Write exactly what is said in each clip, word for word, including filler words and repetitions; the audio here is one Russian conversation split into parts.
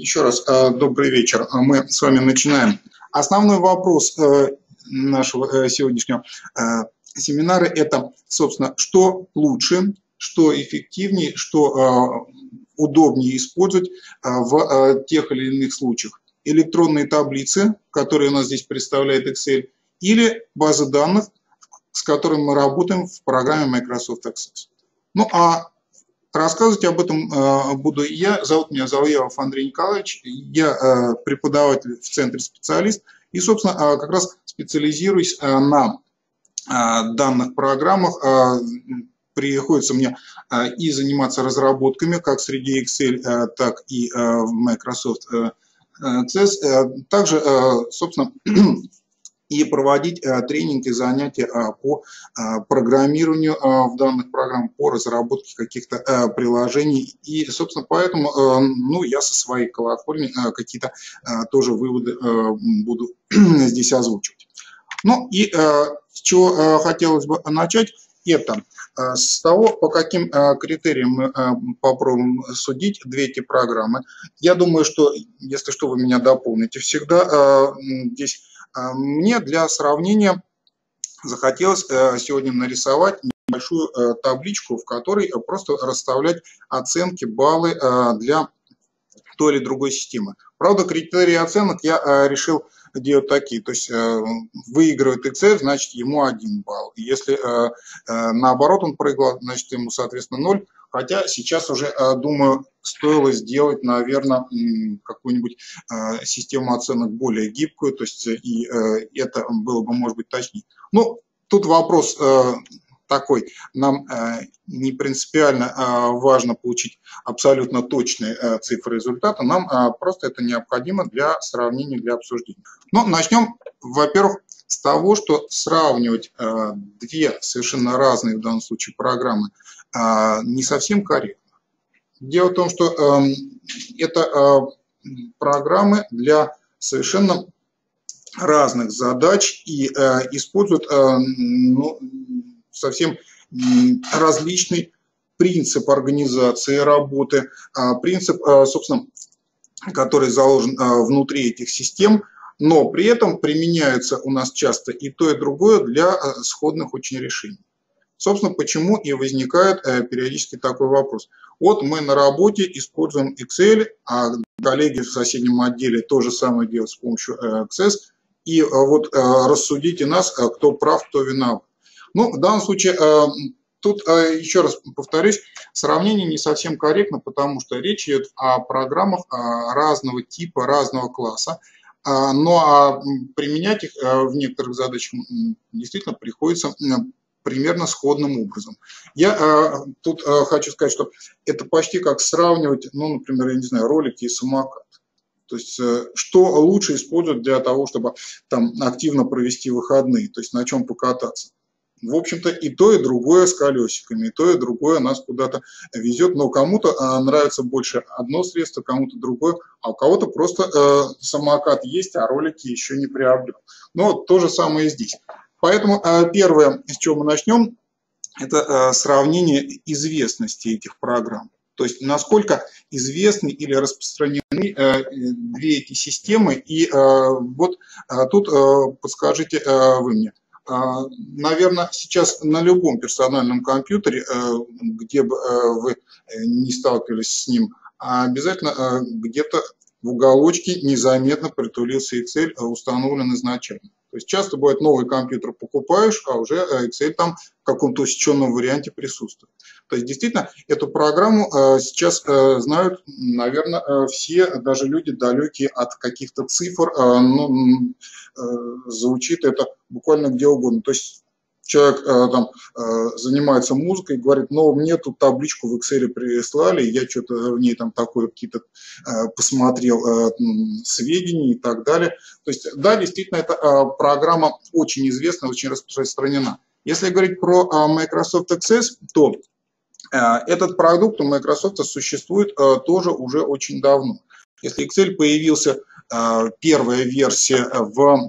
Еще раз добрый вечер. Мы с вами начинаем. Основной вопрос нашего сегодняшнего семинара – это, собственно, что лучше, что эффективнее, что удобнее использовать в тех или иных случаях. Электронные таблицы, которые у нас здесь представляет Excel, или базы данных, с которыми мы работаем в программе Microsoft Access. Ну а рассказывать об этом э, буду я. Зовут меня Завьялов Андрей Николаевич. Я э, преподаватель в центре специалист и, собственно, э, как раз специализируюсь э, на э, данных программах. Э, приходится мне э, и заниматься разработками как среди Excel, э, так и э, в Microsoft э, Access. Э, также, э, собственно, и проводить а, тренинги, занятия а, по а, программированию а, в данных программах, по разработке каких-то а, приложений. И, собственно, поэтому а, ну, я со своей колокольни а, какие-то а, тоже выводы а, буду здесь озвучивать. Ну и а, с чего а, хотелось бы начать, это а, с того, по каким а, критериям мы а, попробуем судить две эти программы. Я думаю, что, если что, вы меня дополните всегда а, здесь. Мне для сравнения захотелось сегодня нарисовать небольшую табличку, в которой просто расставлять оценки, баллы для той или другой системы. Правда, критерии оценок я решил делать такие. То есть выигрывает Excel, значит ему один балл. Если наоборот он проиграл, значит ему, соответственно, ноль. Хотя сейчас уже, думаю, стоило сделать, наверное, какую-нибудь систему оценок более гибкую, то есть и это было бы, может быть, точнее. Ну, тут вопрос такой, нам не принципиально важно получить абсолютно точные цифры результата, нам просто это необходимо для сравнения, для обсуждения. Но начнем, во-первых, с того, что сравнивать две совершенно разные в данном случае программы не совсем корректно. Дело в том, что это программы для совершенно разных задач и используют ну, совсем различный принцип организации работы, принцип, собственно, который заложен внутри этих систем, но при этом применяются у нас часто и то, и другое для сходных очень решений. Собственно, почему и возникает периодически такой вопрос. Вот мы на работе используем Excel, а коллеги в соседнем отделе то же самое делают с помощью Access, и вот рассудите нас, кто прав, кто виноват. Ну, в данном случае, тут, еще раз повторюсь, сравнение не совсем корректно, потому что речь идет о программах разного типа, разного класса, но применять их в некоторых задачах действительно приходится примерно сходным образом. Я э, тут э, хочу сказать, что это почти как сравнивать, ну, например, я не знаю, ролики и самокат. То есть, э, что лучше использовать для того, чтобы там активно провести выходные, то есть на чем покататься. В общем-то, и то, и другое с колесиками, и то, и другое нас куда-то везет, но кому-то э, нравится больше одно средство, кому-то другое, а у кого-то просто э, самокат есть, а ролики еще не приобрел. Но то же самое и здесь. Поэтому первое, с чего мы начнем, это сравнение известности этих программ. То есть насколько известны или распространены две эти системы. И вот тут подскажите вы мне. Наверное, сейчас на любом персональном компьютере, где бы вы не сталкивались с ним, обязательно где-то в уголочке незаметно притулился Excel, установлен изначально. То есть часто бывает, новый компьютер покупаешь, а уже Excel там в каком-то усеченном варианте присутствует. То есть действительно эту программу сейчас знают, наверное, все, даже люди далекие от каких-то цифр, ну, звучит это буквально где угодно. То есть человек э, там э, занимается музыкой и говорит, ну, мне тут табличку в Excel прислали, я что-то в ней там такое какие-то э, посмотрел э, сведения и так далее. То есть, да, действительно, эта э, программа очень известна, очень распространена. Если говорить про э, Microsoft Access, то э, этот продукт у Microsoft существует э, тоже уже очень давно. Если Excel появился, э, первая версия в...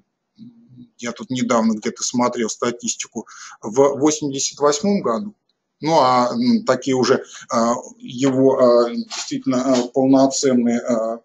Я тут недавно где-то смотрел статистику, в восемьдесят восьмом году, Ну, а такие уже его действительно полноценные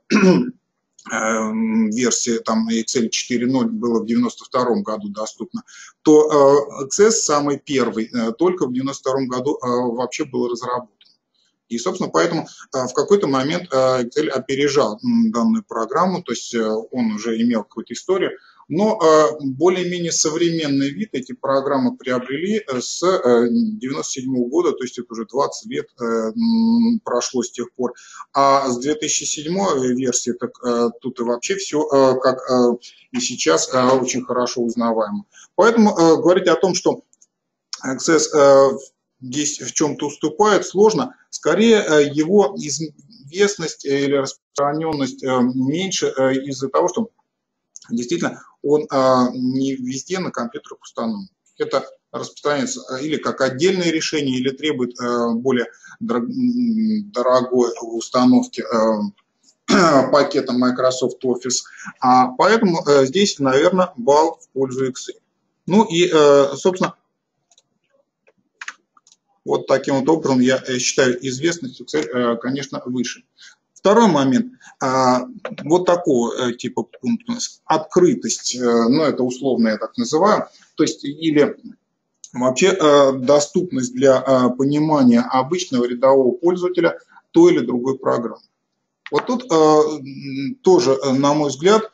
версии там Excel четыре ноль было в девяносто втором году доступно, то Access самый первый только в девяносто втором году вообще был разработан. И, собственно, поэтому в какой-то момент Excel опережал данную программу, то есть он уже имел какую-то историю, но более-менее современный вид эти программы приобрели с девяносто седьмого года, то есть это уже двадцать лет прошло с тех пор. А с две тысячи седьмой версии, так тут и вообще все, как и сейчас, очень хорошо узнаваемо. Поэтому говорить о том, что Access здесь в чем-то уступает, сложно. Скорее, его известность или распространенность меньше из-за того, что действительно он не везде на компьютерах установлен. Это распространяется или как отдельное решение, или требует более дорогой установки пакета Microsoft Office. А поэтому здесь, наверное, балл в пользу Excel. Ну и, собственно, вот таким вот образом я считаю известность Excel, конечно, выше. Второй момент, вот такого типа пункта, открытость, ну это условно я так называю, то есть или вообще доступность для понимания обычного рядового пользователя той или другой программы. Вот тут тоже, на мой взгляд,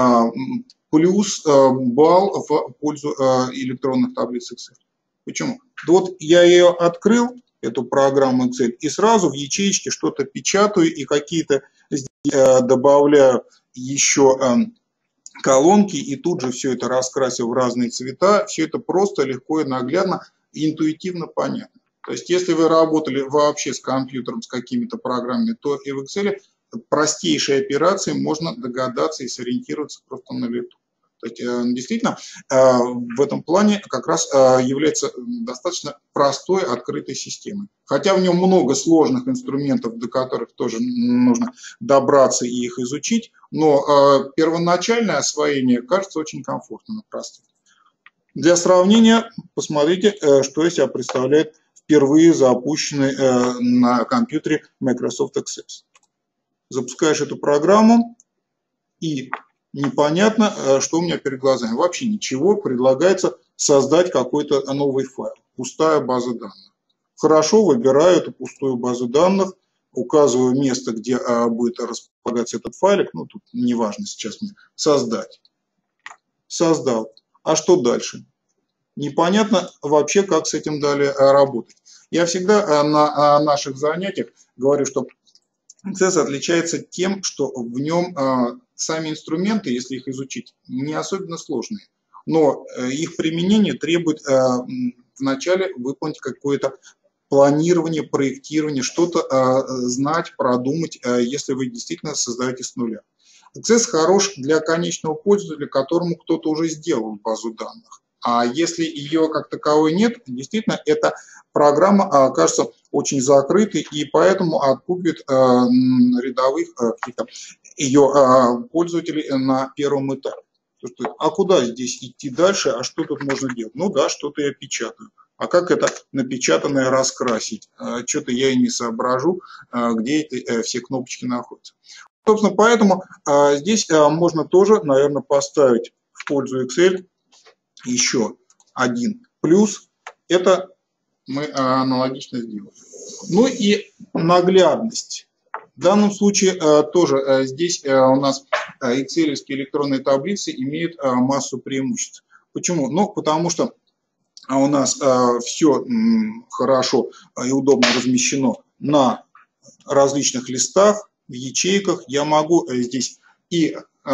плюс балл в пользу электронных таблиц Excel. Почему? Вот я ее открыл, эту программу Excel, и сразу в ячеечке что-то печатаю и какие-то добавляю еще колонки, и тут же все это раскрасил в разные цвета. Все это просто, легко и наглядно, интуитивно понятно. То есть, если вы работали вообще с компьютером, с какими-то программами, то и в Excel простейшие операции можно догадаться и сориентироваться просто на лету. То есть, действительно, в этом плане как раз является достаточно простой, открытой системой. Хотя в нем много сложных инструментов, до которых тоже нужно добраться и их изучить, но первоначальное освоение кажется очень комфортным и простым. Для сравнения, посмотрите, что из себя представляет впервые запущенный на компьютере Microsoft Access. Запускаешь эту программу и непонятно, что у меня перед глазами. Вообще ничего. Предлагается создать какой-то новый файл. Пустая база данных. Хорошо, выбираю эту пустую базу данных, указываю место, где будет располагаться этот файлик. Ну, тут неважно сейчас мне. Создать. Создал. А что дальше? Непонятно вообще, как с этим далее работать. Я всегда на наших занятиях говорю, что Access отличается тем, что в нем сами инструменты, если их изучить, не особенно сложные, но их применение требует вначале выполнить какое-то планирование, проектирование, что-то знать, продумать, если вы действительно создаете с нуля. Access хорош для конечного пользователя, которому кто-то уже сделал базу данных. А если ее как таковой нет, действительно, эта программа окажется очень закрытой, и поэтому откупит рядовых каких-то ее пользователей на первом этапе. А куда здесь идти дальше, а что тут можно делать? Ну да, что-то я печатаю. А как это напечатанное раскрасить? Что-то я и не соображу, где эти все кнопочки находятся. Собственно, поэтому здесь можно тоже, наверное, поставить в пользу Excel еще один плюс. Это мы аналогично сделаем. Ну и наглядность. В данном случае тоже здесь у нас Excel-евские электронные таблицы имеют массу преимуществ. Почему? Ну, потому что у нас все хорошо и удобно размещено на различных листах, в ячейках. Я могу здесь и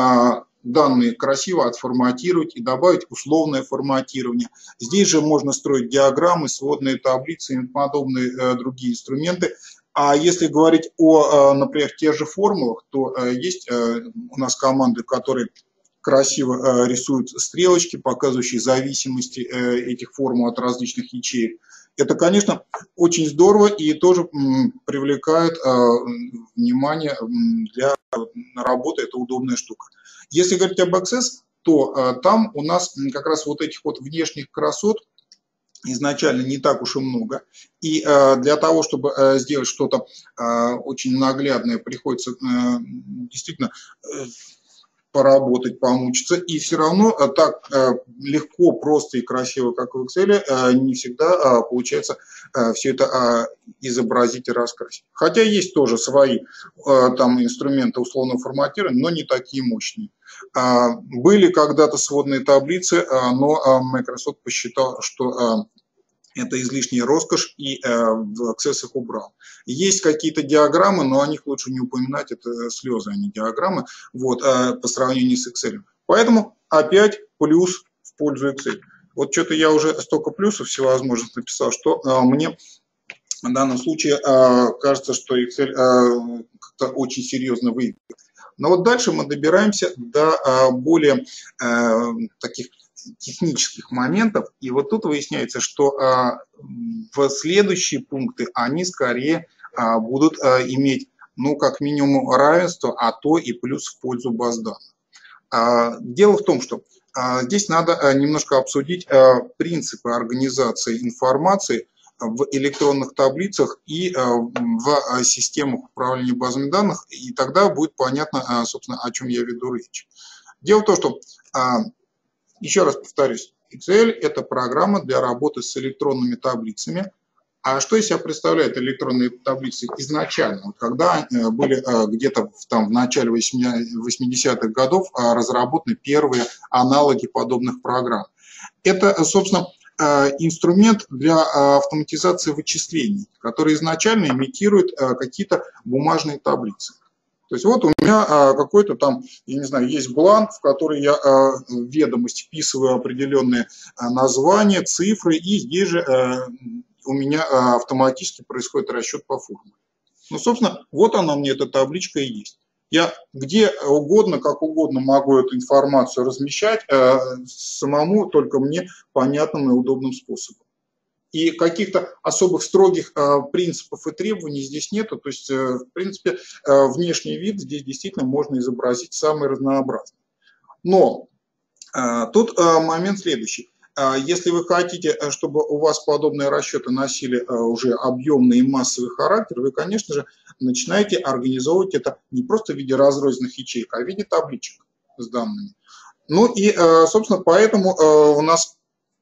данные красиво отформатировать и добавить условное форматирование. Здесь же можно строить диаграммы, сводные таблицы и подобные другие инструменты. А если говорить о, например, тех же формулах, то есть у нас команды, которые красиво рисуют стрелочки, показывающие зависимости этих формул от различных ячеек. Это, конечно, очень здорово и тоже привлекает внимание для работы, это удобная штука. Если говорить об Access, то там у нас как раз вот этих вот внешних красот изначально не так уж и много. И э, для того, чтобы э, сделать что-то э, очень наглядное, приходится э, действительно э, поработать, помучиться. И все равно э, так э, легко, просто и красиво, как в Excel, э, не всегда э, получается э, все это э, изобразить и раскрасить. Хотя есть тоже свои э, там инструменты условного форматирования, но не такие мощные. Э, были когда-то сводные таблицы, э, но э, Microsoft посчитал, что э, это излишняя роскошь, и э, в Access их убрал. Есть какие-то диаграммы, но о них лучше не упоминать, это слезы, а не диаграммы, вот, э, по сравнению с Excel. Поэтому опять плюс в пользу Excel. Вот что-то я уже столько плюсов всевозможных написал, что э, мне в данном случае э, кажется, что Excel э, как-то очень серьезно выигрывает. Но вот дальше мы добираемся до э, более э, таких технических моментов, и вот тут выясняется, что а, в следующие пункты они скорее а, будут а, иметь, ну, как минимум равенство, а то и плюс в пользу баз данных. А, дело в том, что а, здесь надо а, немножко обсудить а, принципы организации информации в электронных таблицах и а, в а, системах управления базами данных, и тогда будет понятно, а, собственно, о чем я веду речь. Дело в том, что а, еще раз повторюсь, Excel – это программа для работы с электронными таблицами. А что из себя представляют электронные таблицы изначально? Вот когда были где-то там в начале восьмидесятых годов разработаны первые аналоги подобных программ. Это, собственно, инструмент для автоматизации вычислений, который изначально имитирует какие-то бумажные таблицы. То есть вот у меня а, какой-то там, я не знаю, есть бланк, в который я а, в ведомость вписываю определенные а, названия, цифры, и здесь же а, у меня а, автоматически происходит расчет по формуле. Ну, собственно, вот она мне, эта табличка и есть. Я где угодно, как угодно могу эту информацию размещать а, самому, только мне понятным и удобным способом. И каких-то особых строгих э, принципов и требований здесь нету. То есть, э, в принципе, э, внешний вид здесь действительно можно изобразить самый разнообразный. Но э, тут э, момент следующий. Э, если вы хотите, чтобы у вас подобные расчеты носили э, уже объемный и массовый характер, вы, конечно же, начинаете организовывать это не просто в виде разрозненных ячеек, а в виде табличек с данными. Ну и, э, собственно, поэтому э, у нас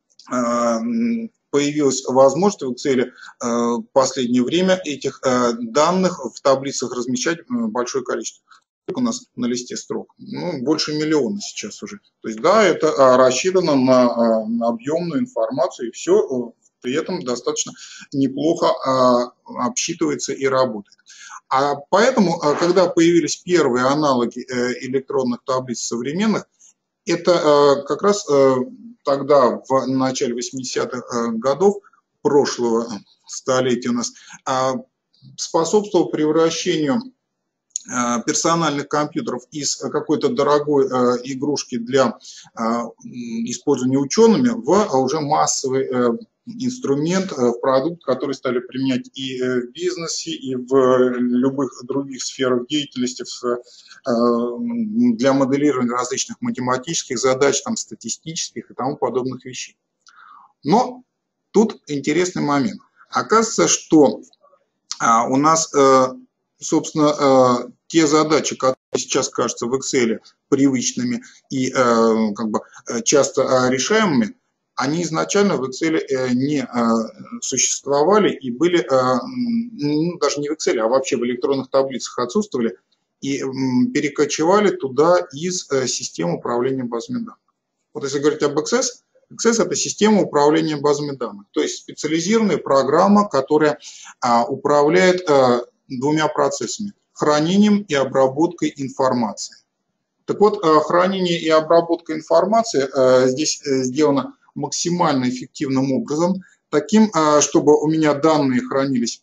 э, появилась возможность в Excel в последнее время этих данных в таблицах размещать большое количество. У нас на листе строк, ну, больше миллиона сейчас уже. То есть, да, это рассчитано на, на объемную информацию, и все при этом достаточно неплохо обсчитывается и работает. А поэтому, когда появились первые аналоги электронных таблиц современных, это как раз тогда, в начале восьмидесятых годов прошлого столетия у нас, способствовало превращению персональных компьютеров из какой-то дорогой игрушки для использования учеными в уже массовый инструмент, в продукт, который стали применять и в бизнесе, и в любых других сферах деятельности, для моделирования различных математических задач, там, статистических и тому подобных вещей. Но тут интересный момент. Оказывается, что у нас, собственно, те задачи, которые сейчас кажутся в Excel привычными и как бы часто решаемыми, они изначально в Excel не существовали и были, ну, даже не в Excel, а вообще в электронных таблицах отсутствовали и перекочевали туда из системы управления базами данных. Вот если говорить об Access, Access – это система управления базами данных, то есть специализированная программа, которая управляет двумя процессами – хранением и обработкой информации. Так вот, хранение и обработка информации здесь сделано максимально эффективным образом, таким, чтобы у меня данные хранились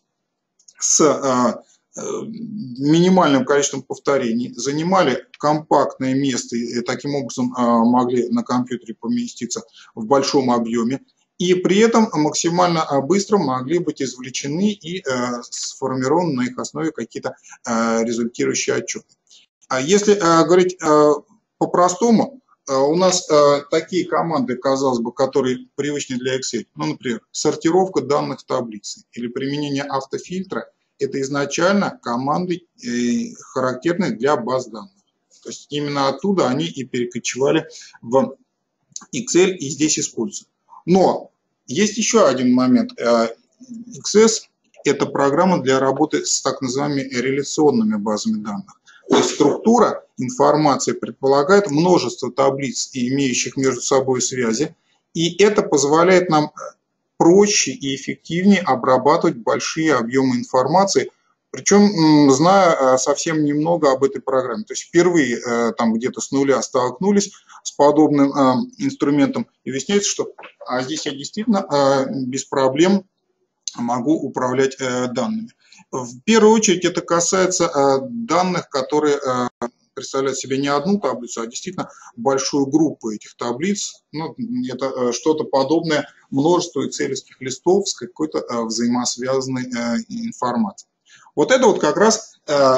с минимальным количеством повторений, занимали компактное место и таким образом могли на компьютере поместиться в большом объеме, и при этом максимально быстро могли быть извлечены и сформированы на их основе какие-то результирующие отчеты. А если говорить по-простому, у нас такие команды, казалось бы, которые привычны для Excel, ну, например, сортировка данных в таблице или применение автофильтра, это изначально команды, характерные для баз данных. То есть именно оттуда они и перекочевали в Excel и здесь используются. Но есть еще один момент. икс эс – это программа для работы с так называемыми реляционными базами данных. То есть структура информации предполагает множество таблиц, имеющих между собой связи, и это позволяет нам проще и эффективнее обрабатывать большие объемы информации, причем зная совсем немного об этой программе. То есть впервые там где-то с нуля столкнулись с подобным инструментом, и выясняется, что а здесь я действительно без проблем могу управлять данными. В первую очередь это касается данных, которые представляют себе не одну таблицу, а действительно большую группу этих таблиц. Ну, это что-то подобное множеству экселевских листов с какой-то взаимосвязанной информацией. Вот это вот как раз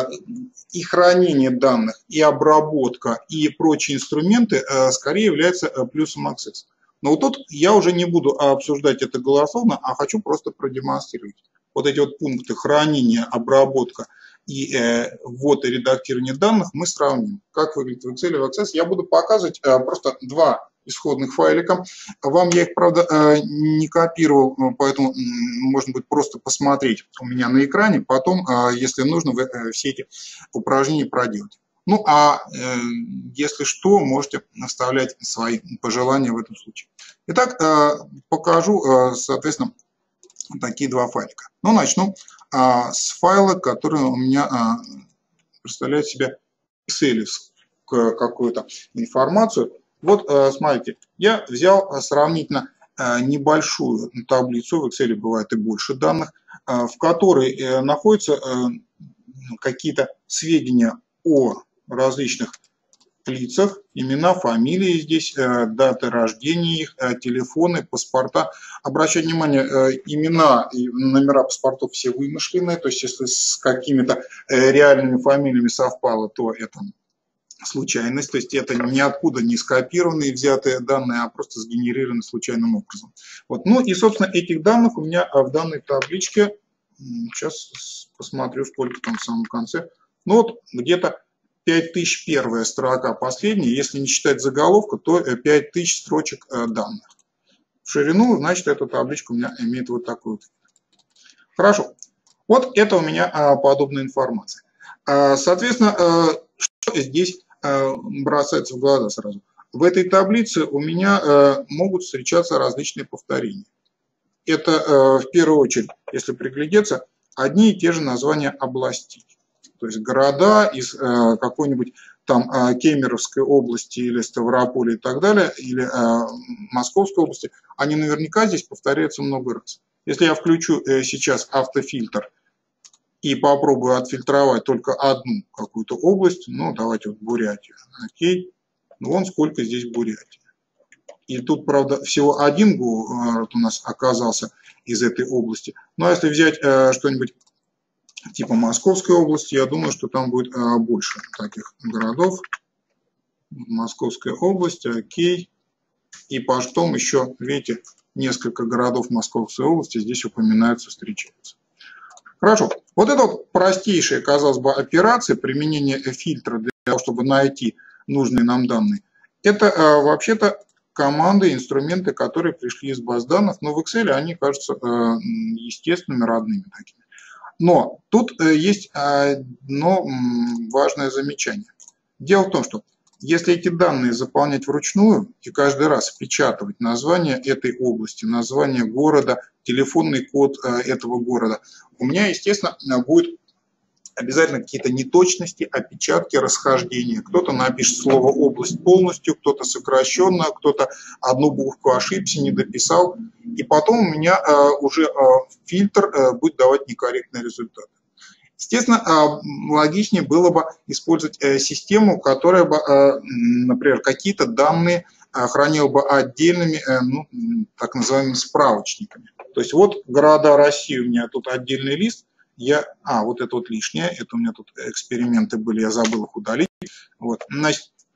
и хранение данных, и обработка, и прочие инструменты скорее являются плюсом Access. Но вот тут я уже не буду обсуждать это голословно, а хочу просто продемонстрировать. Вот эти вот пункты хранения, обработка и э, ввод и редактирование данных мы сравним. Как выглядит в Excel и в Access. Я буду показывать э, просто два исходных файлика. Вам я их, правда, э, не копировал, поэтому э, можно будет просто посмотреть у меня на экране. Потом, э, если нужно, вы э, все эти упражнения проделать. Ну, а э, если что, можете оставлять свои пожелания в этом случае. Итак, э, покажу, э, соответственно, такие два файлика. Ну, начну э, с файла, который у меня э, представляет себя экселевскую какую-то информацию. Вот, э, смотрите, я взял сравнительно э, небольшую таблицу, в Excel бывает и больше данных, э, в которой э, находятся э, какие-то сведения о различных лицах, имена, фамилии здесь, э, даты рождения их, э, телефоны, паспорта. Обращайте внимание, э, имена и номера паспортов все вымышленные, то есть если с какими-то э, реальными фамилиями совпало, то это случайность, то есть это ниоткуда не скопированные взятые данные, а просто сгенерированы случайным образом. Вот. Ну и, собственно, этих данных у меня в данной табличке, сейчас посмотрю, сколько там в самом конце, ну вот где-то пять тысяч первая строка, последняя, если не считать заголовка, то пять тысяч строчек данных. В ширину, значит, эта табличка у меня имеет вот такую. Хорошо. Вот это у меня подобная информация. Соответственно, что здесь бросается в глаза сразу? В этой таблице у меня могут встречаться различные повторения. Это в первую очередь, если приглядеться, одни и те же названия областей. То есть города из э, какой-нибудь там э, Кемеровской области или Ставрополя и так далее, или э, Московской области, они наверняка здесь повторяются много раз. Если я включу э, сейчас автофильтр и попробую отфильтровать только одну какую-то область, ну давайте вот Бурятию, окей, ну вон сколько здесь Бурятии. И тут, правда, всего один город у нас оказался из этой области. Ну а если взять э, что-нибудь типа Московской области, я думаю, что там будет а, больше таких городов. Московская область, окей. И потом еще, видите, несколько городов Московской области здесь упоминаются, встречаются. Хорошо. Вот это вот простейшая, казалось бы, операция, применение фильтра для того, чтобы найти нужные нам данные. Это а, вообще-то команды, инструменты, которые пришли из баз данных, но в Excel они кажутся а, естественными, родными такими. Но тут есть одно важное замечание. Дело в том, что если эти данные заполнять вручную и каждый раз впечатывать название этой области, название города, телефонный код этого города, у меня, естественно, будет обязательно какие-то неточности, опечатки, расхождения. Кто-то напишет слово «область» полностью, кто-то сокращенно, кто-то одну букву ошибся, не дописал. И потом у меня э, уже э, фильтр э, будет давать некорректные результаты. Естественно, э, логичнее было бы использовать э, систему, которая бы, э, например, какие-то данные э, хранила бы отдельными, э, ну, так называемыми справочниками. То есть вот города России, у меня тут отдельный лист. Я, а, вот это вот лишнее, это у меня тут эксперименты были, я забыл их удалить. Вот, значит,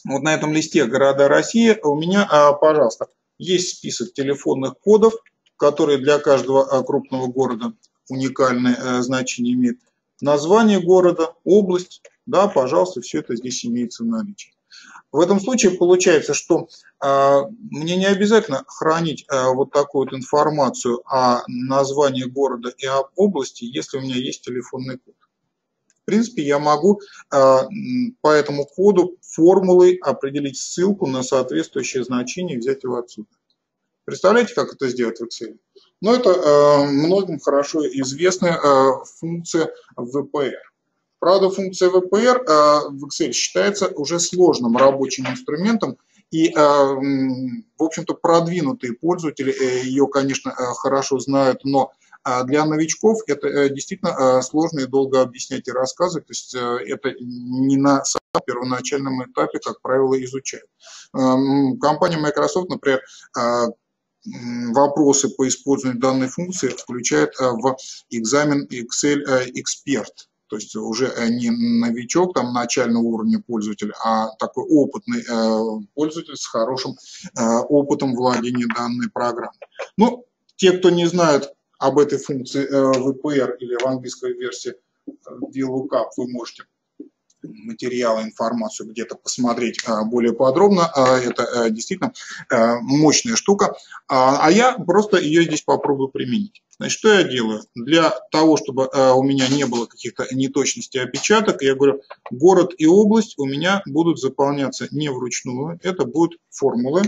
Вот на этом листе «Города России» у меня, пожалуйста, есть список телефонных кодов, которые для каждого крупного города уникальное значение имеют. Название города, область, да, пожалуйста, все это здесь имеется в наличии. В этом случае получается, что э, мне не обязательно хранить э, вот такую вот информацию о названии города и об области, если у меня есть телефонный код. В принципе, я могу э, по этому коду формулой определить ссылку на соответствующее значение и взять его отсюда. Представляете, как это сделать в Excel? Ну, это э, многим хорошо известная э, функция вэ пэ эр. Правда, функция вэ пэ эр э, в Excel считается уже сложным рабочим инструментом, и, э, в общем-то, продвинутые пользователи э, ее, конечно, э, хорошо знают, но э, для новичков это э, действительно э, сложно и долго объяснять и рассказывать, то есть э, это не на самом первоначальном этапе, как правило, изучают. Э, компания Microsoft, например, э, вопросы по использованию данной функции включает в экзамен Excel Expert. То есть уже не новичок там начального уровня пользователя, а такой опытный пользователь с хорошим опытом владения данной программой. Ну, те, кто не знает об этой функции вэ пэ эр или в английской версии ви лук-ап, вы можете материалы, информацию где-то посмотреть более подробно. Это действительно мощная штука. А я просто ее здесь попробую применить. Значит, что я делаю? Для того, чтобы у меня не было каких-то неточностей опечаток, я говорю, город и область у меня будут заполняться не вручную. Это будут формулы.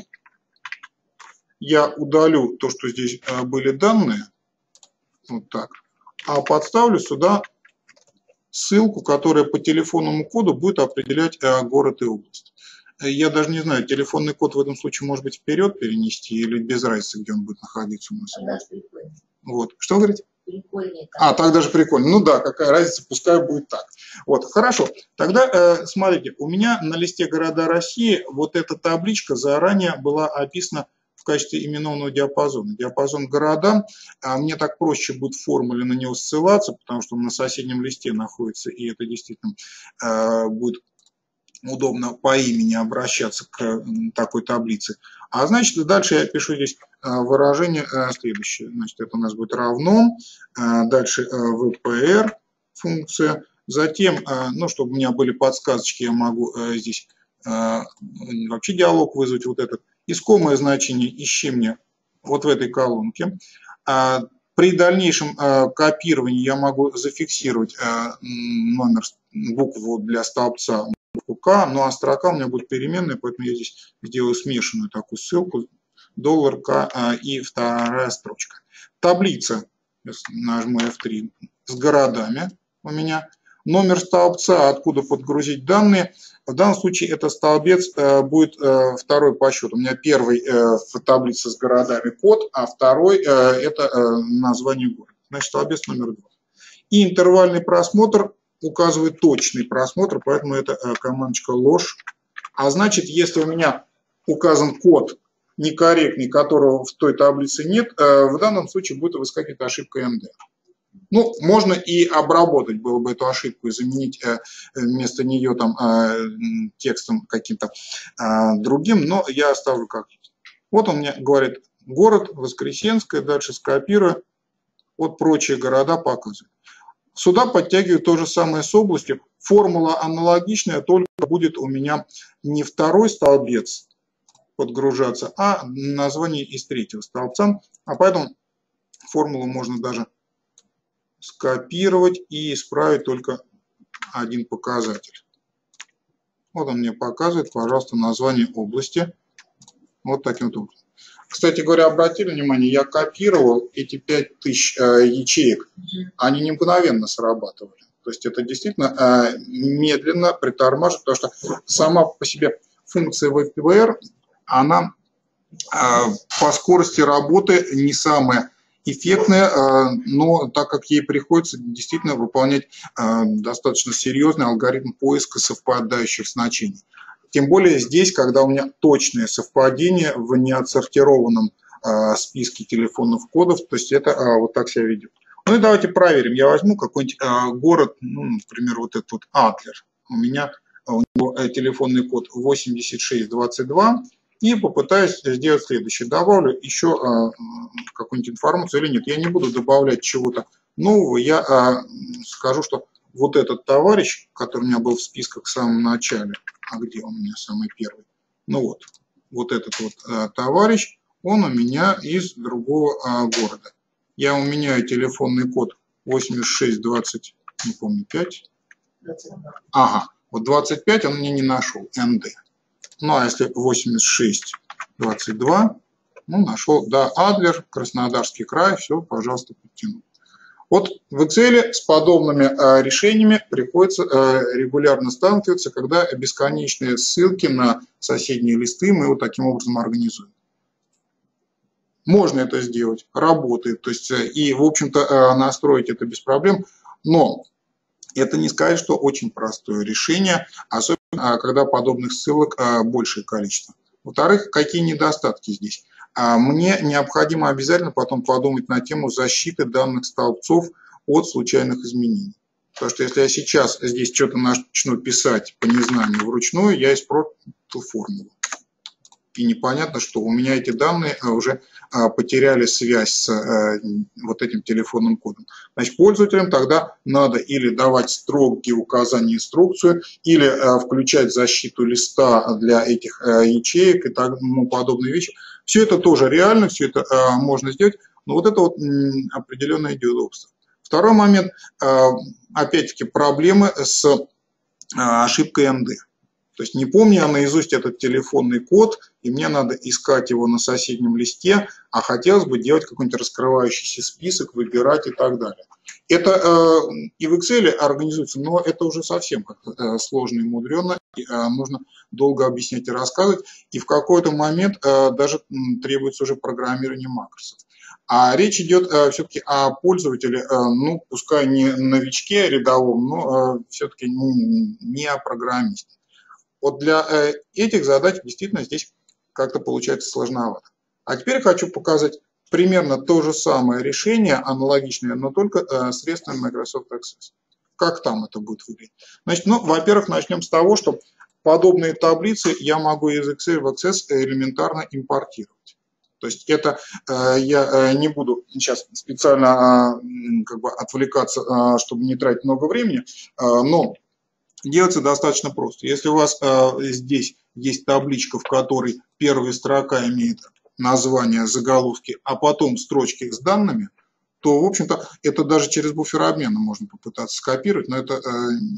Я удалю то, что здесь были данные. Вот так. А подставлю сюда ссылку, которая по телефонному коду будет определять город и область. Я даже не знаю, телефонный код в этом случае может быть вперед перенести или без разницы, где он будет находиться у нас. Вот. Что вы говорите? Прикольнее. А, так даже прикольно. Ну да, какая разница, пускай будет так. Вот, хорошо. Тогда э, смотрите, у меня на листе «Города России» вот эта табличка заранее была описана в качестве именованного диапазона. Диапазон города, а мне так проще будет в формуле на него ссылаться, потому что он на соседнем листе находится, и это действительно э, будет удобно по имени обращаться к такой таблице. А значит, дальше я пишу здесь выражение следующее. Значит, это у нас будет равно. Дальше вэ пэ эр функция. Затем, ну, чтобы у меня были подсказочки, я могу здесь вообще диалог вызвать вот этот. Искомое значение ищи мне вот в этой колонке. При дальнейшем копировании я могу зафиксировать номер, букву для столбца, К, ну а строка у меня будет переменная, поэтому я здесь сделаю смешанную такую ссылку, доллар К и вторая строчка. Таблица, нажму эф три, с городами у меня. Номер столбца, откуда подгрузить данные. В данном случае это столбец будет второй по счету. У меня первый в таблице с городами код, а второй это название города. Значит, столбец номер два. И интервальный просмотр указывает точный просмотр, поэтому это командочка ложь. А значит, если у меня указан код некорректный, которого в той таблице нет, в данном случае будет выскакивать ошибка эм дэ. Ну, можно и обработать было бы эту ошибку и заменить вместо нее там текстом каким-то другим, но я оставлю как есть. Вот он мне говорит город, Воскресенская, дальше скопирую, вот прочие города показываю. Сюда подтягиваю то же самое с областью. Формула аналогичная, только будет у меня не второй столбец подгружаться, а название из третьего столбца. А поэтому формулу можно даже скопировать и исправить только один показатель. Вот он мне показывает, пожалуйста, название области. Вот таким вот образом. Кстати говоря, обратили внимание, я копировал эти пять тысяч э, ячеек, они не мгновенно срабатывали. То есть это действительно э, медленно притормаживает, потому что сама по себе функция вэ пэ эр, она э, по скорости работы не самая эффектная, э, но так как ей приходится действительно выполнять э, достаточно серьезный алгоритм поиска совпадающих значений. Тем более здесь, когда у меня точное совпадение в неотсортированном э, списке телефонных кодов, то есть это э, вот так себя ведет. Ну и давайте проверим. Я возьму какой-нибудь э, город, ну, например, вот этот вот Адлер. У меня у него телефонный код восемьдесят шесть двадцать два, и попытаюсь сделать следующее. Добавлю еще какую-нибудь информацию или нет. Я не буду добавлять чего-то нового. Я скажу, что вот этот товарищ, который у меня был в списках в самом начале, а где он у меня самый первый? Ну вот, вот этот вот товарищ, он у меня из другого города. Я уменяю телефонный код восемьдесят шесть двадцать, не помню, пять. Ага, вот двадцать пять он мне не нашел, эн дэ. Ну, а если восемьдесят шесть двадцать два, ну, нашел, да, Адлер, Краснодарский край, все, пожалуйста, подтянул. Вот в Excel с подобными э, решениями приходится э, регулярно сталкиваться, когда бесконечные ссылки на соседние листы мы вот таким образом организуем. Можно это сделать, работает, то есть э, и, в общем-то, э, настроить это без проблем, но это не сказать, что очень простое решение, особенно э, когда подобных ссылок э, большее количество. Во-вторых, какие недостатки здесь? Мне необходимо обязательно потом подумать на тему защиты данных столбцов от случайных изменений. Потому что если я сейчас здесь что-то начну писать по незнанию вручную, я испортил формулу. И непонятно, что у меня эти данные уже потеряли связь с вот этим телефонным кодом. Значит, пользователям тогда надо или давать строгие указания, инструкцию, или включать защиту листа для этих ячеек и тому подобные вещи. Все это тоже реально, все это можно сделать, но вот это вот определенное неудобство. Второй момент, опять-таки, проблемы с ошибкой эн дэ. То есть не помню я наизусть этот телефонный код, и мне надо искать его на соседнем листе, а хотелось бы делать какой-нибудь раскрывающийся список, выбирать и так далее. Это э, и в Excel организуется, но это уже совсем как-то э, сложно и мудрено, и, э, нужно долго объяснять и рассказывать, и в какой-то момент э, даже требуется уже программирование макросов. А речь идет э, все-таки о пользователе, э, ну, пускай не новичке рядовом, но э, все-таки не, не о программисте. Вот для э, этих задач действительно здесь как-то получается сложновато. А теперь хочу показать примерно то же самое решение, аналогичное, но только э, средствами Microsoft Access. Как там это будет выглядеть? Значит, ну, во-первых, начнем с того, что подобные таблицы я могу из Excel в Access элементарно импортировать. То есть это э, я э, не буду сейчас специально э, как бы отвлекаться, э, чтобы не тратить много времени, э, но делается достаточно просто. Если у вас э, здесь есть табличка, в которой первая строка имеет название, заголовки, а потом строчки с данными, то, в общем-то, это даже через буфер обмена можно попытаться скопировать, но это э,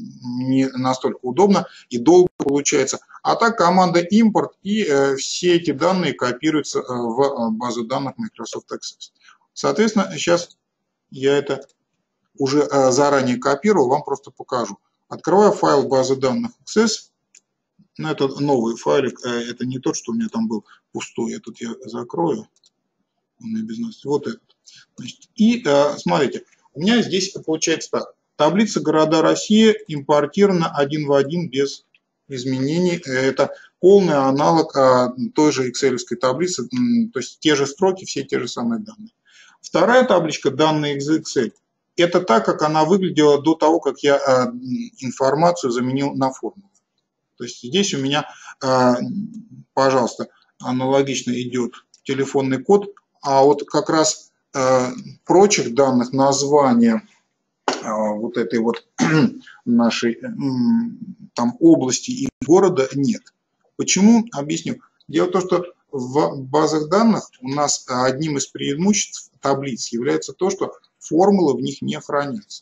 не настолько удобно и долго получается. А так команда импорт, и э, все эти данные копируются э, в базу данных Microsoft Access. Соответственно, сейчас я это уже э, заранее копировал, вам просто покажу. Открываю файл базы данных Access. Ну, это новый файлик, это не тот, что у меня там был пустой. Этот я закрою. Он и без нас. Вот этот. Значит, и смотрите, у меня здесь получается так. Таблица города России импортирована один в один без изменений. Это полный аналог той же экселевской таблицы. То есть те же строки, все те же самые данные. Вторая табличка данные из Excel. Это так, как она выглядела до того, как я э, информацию заменил на формулу. То есть здесь у меня, э, пожалуйста, аналогично идет телефонный код, а вот как раз э, прочих данных, названия э, вот этой вот нашей э, там области и города нет. Почему? Объясню. Дело в том, что в базах данных у нас одним из преимуществ таблиц является то, что формулы в них не хранятся.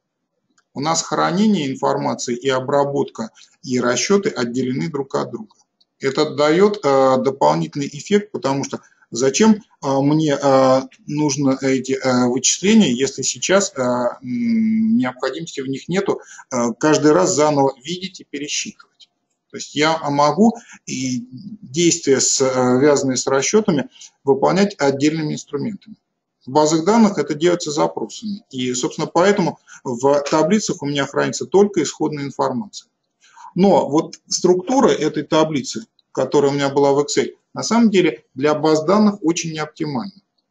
У нас хранение информации и обработка, и расчеты отделены друг от друга. Это дает э, дополнительный эффект, потому что зачем э, мне э, нужны эти э, вычисления, если сейчас э, необходимости в них нету, э, каждый раз заново видеть и пересчитывать. То есть я могу и действия, связанные с расчетами, выполнять отдельными инструментами. В базах данных это делается запросами. И, собственно, поэтому в таблицах у меня хранится только исходная информация. Но вот структура этой таблицы, которая у меня была в Excel, на самом деле для баз данных очень неоптимальна.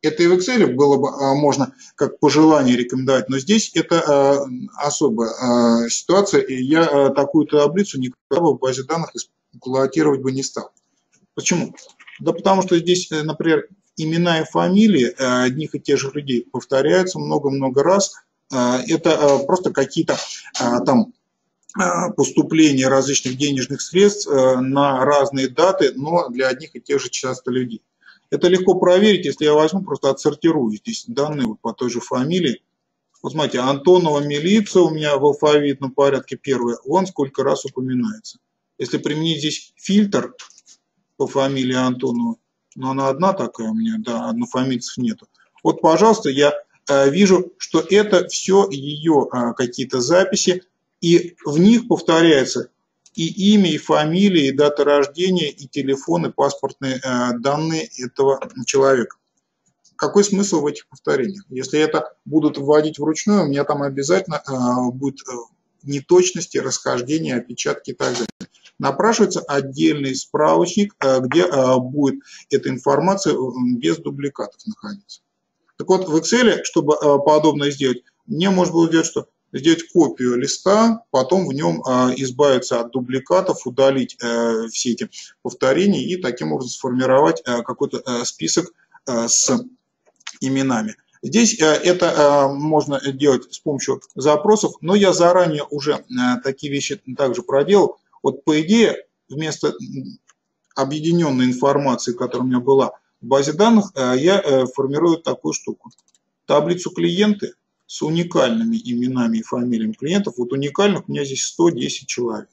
Это и в Excel было бы можно как пожелание рекомендовать, но здесь это особая ситуация, и я такую таблицу никогда в базе данных эксплуатировать бы не стал. Почему? Да потому что здесь, например, имена и фамилии одних и тех же людей повторяются много-много раз. Это просто какие-то там поступления различных денежных средств на разные даты, но для одних и тех же часто людей. Это легко проверить, если я возьму, просто отсортирую здесь данные вот по той же фамилии. Вот смотрите, Антонова милиция у меня в алфавитном порядке первая, вон сколько раз упоминается. Если применить здесь фильтр по фамилии Антонова, но она одна такая у меня, да, однофамильцев нету. Вот, пожалуйста, я э, вижу, что это все ее э, какие-то записи, и в них повторяется и имя, и фамилия, и дата рождения, и телефон, и паспортные э, данные этого человека. Какой смысл в этих повторениях? Если это будут вводить вручную, у меня там обязательно э, будет э, неточности, расхождения, опечатки и так далее. Напрашивается отдельный справочник, э, где э, будет эта информация без дубликатов находиться. Так вот, в Excel, чтобы э, подобное сделать, мне можно было сделать что? Сделать копию листа, потом в нем э, избавиться от дубликатов, удалить э, все эти повторения и таким образом сформировать э, какой-то э, список э, с именами. Здесь э, это э, можно делать с помощью запросов, но я заранее уже э, такие вещи также проделал. Вот по идее, вместо объединенной информации, которая у меня была в базе данных, э, я э, формирую такую штуку. Таблицу клиенты с уникальными именами и фамилиями клиентов. Вот уникальных у меня здесь сто десять человек.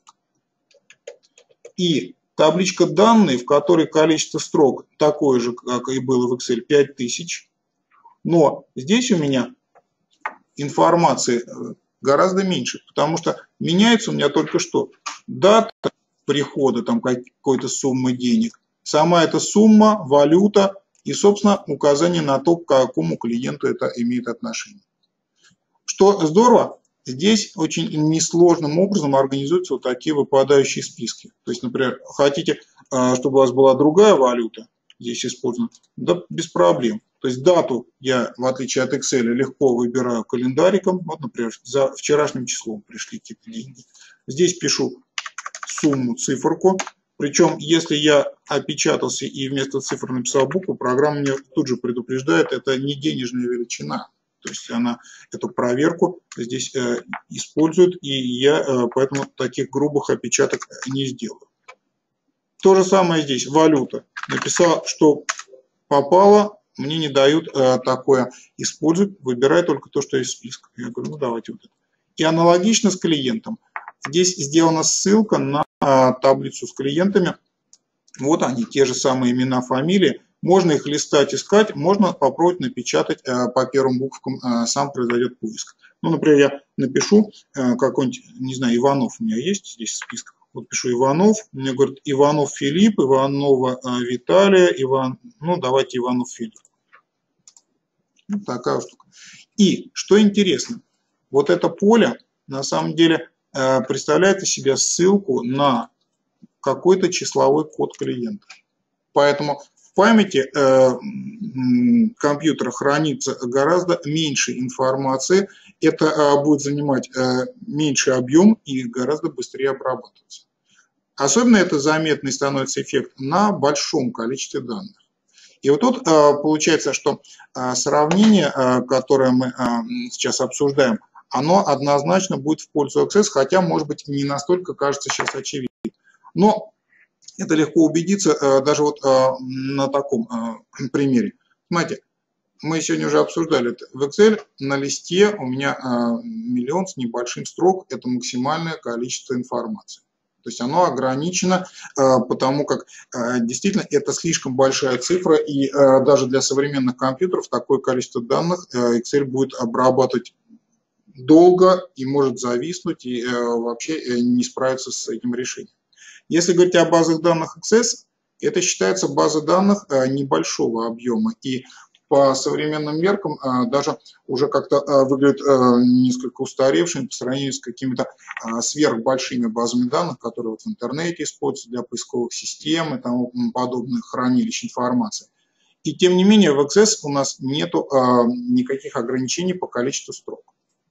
И табличка данные, в которой количество строк такое же, как и было в Excel, пять тысяч. Но здесь у меня информации гораздо меньше, потому что меняется у меня только что дата прихода там какой-то суммы денег, сама эта сумма, валюта и, собственно, указание на то, к какому клиенту это имеет отношение. Что здорово, здесь очень несложным образом организуются вот такие выпадающие списки. То есть, например, хотите, чтобы у вас была другая валюта, здесь использована, да без проблем. То есть дату я, в отличие от Excel, легко выбираю календариком. Вот, например, за вчерашним числом пришли какие-то деньги. Здесь пишу сумму, циферку. Причем, если я опечатался и вместо цифр написал букву, программа мне тут же предупреждает, это не денежная величина. То есть она эту проверку здесь э, использует, и я э, поэтому таких грубых опечаток не сделаю. То же самое здесь, валюта. Написал, что попало, мне не дают э, такое использовать, выбирай только то, что из списка. Я говорю, ну давайте вот это. И аналогично с клиентом. Здесь сделана ссылка на э, таблицу с клиентами. Вот они, те же самые имена, фамилии. Можно их листать, искать, можно попробовать напечатать э, по первым буквам, э, сам произойдет поиск. Ну, например, я напишу э, какой-нибудь, не знаю, Иванов у меня есть здесь в списках. Вот пишу Иванов, мне говорят Иванов Филипп, Иванова э, Виталия, Иван, ну давайте Иванов Филипп. Вот такая штука. И что интересно, вот это поле на самом деле э, представляет из себя ссылку на какой-то числовой код клиента. Поэтому в памяти э, компьютера хранится гораздо меньше информации, это э, будет занимать э, меньший объем и гораздо быстрее обрабатываться. Особенно это заметный становится эффект на большом количестве данных. И вот тут э, получается, что э, сравнение, э, которое мы э, сейчас обсуждаем, оно однозначно будет в пользу Access, хотя, может быть, не настолько кажется сейчас очевидным. Но это легко убедиться даже вот на таком примере. Смотрите, мы сегодня уже обсуждали это. В Excel на листе у меня миллион с небольшим строк, это максимальное количество информации. То есть оно ограничено, потому как действительно это слишком большая цифра, и даже для современных компьютеров такое количество данных Excel будет обрабатывать долго и может зависнуть, и вообще не справиться с этим решением. Если говорить о базах данных Access, это считается база данных небольшого объема. И по современным меркам даже уже как-то выглядит несколько устаревшим по сравнению с какими-то сверхбольшими базами данных, которые вот в интернете используются для поисковых систем и тому подобных хранилищ информации. И тем не менее в Access у нас нету а, никаких ограничений по количеству строк.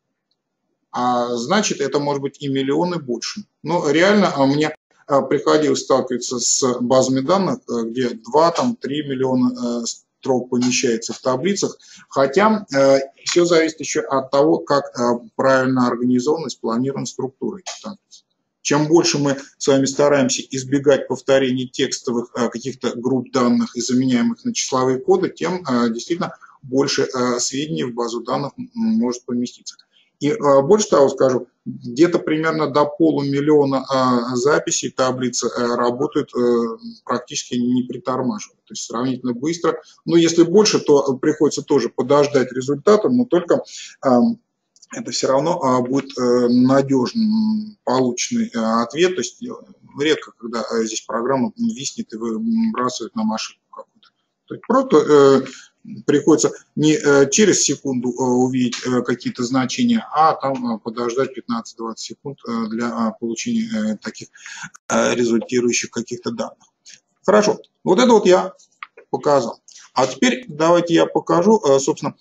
А значит, это может быть и миллионы больше. Но реально а, мне а, приходилось сталкиваться с базами данных, где два-три миллиона а, строк помещается в таблицах. Хотя а, все зависит еще от того, как а, правильно организована и спланирована структура этих таблиц. Чем больше мы с вами стараемся избегать повторений текстовых а, каких-то групп данных и заменяем их на числовые коды, тем а, действительно больше а, сведений в базу данных может поместиться. И а, больше того скажу, где-то примерно до полумиллиона а, записей таблицы а, работают а, практически не притормаживая, то есть сравнительно быстро. Но если больше, то приходится тоже подождать результата, но только а, это все равно а, будет а, надежный полученный а, ответ. То есть редко, когда а, здесь программа виснет и выбрасывает нам ошибку какую-то. То есть просто э, приходится не через секунду увидеть какие-то значения, а там подождать пятнадцать-двадцать секунд для получения таких результирующих каких-то данных. Хорошо, вот это вот я показал. А теперь давайте я покажу, собственно,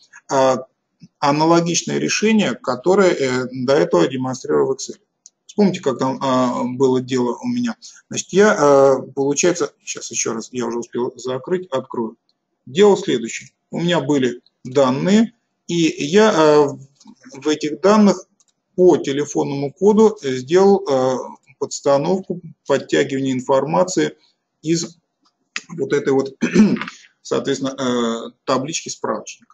аналогичное решение, которое до этого демонстрировал в Excel. Вспомните, как там было дело у меня. Значит, я, получается, сейчас еще раз, я уже успел закрыть, открою. Делал следующее. У меня были данные, и я э, в этих данных по телефонному коду сделал э, подстановку, подтягивание информации из вот этой вот, соответственно, э, таблички справочника.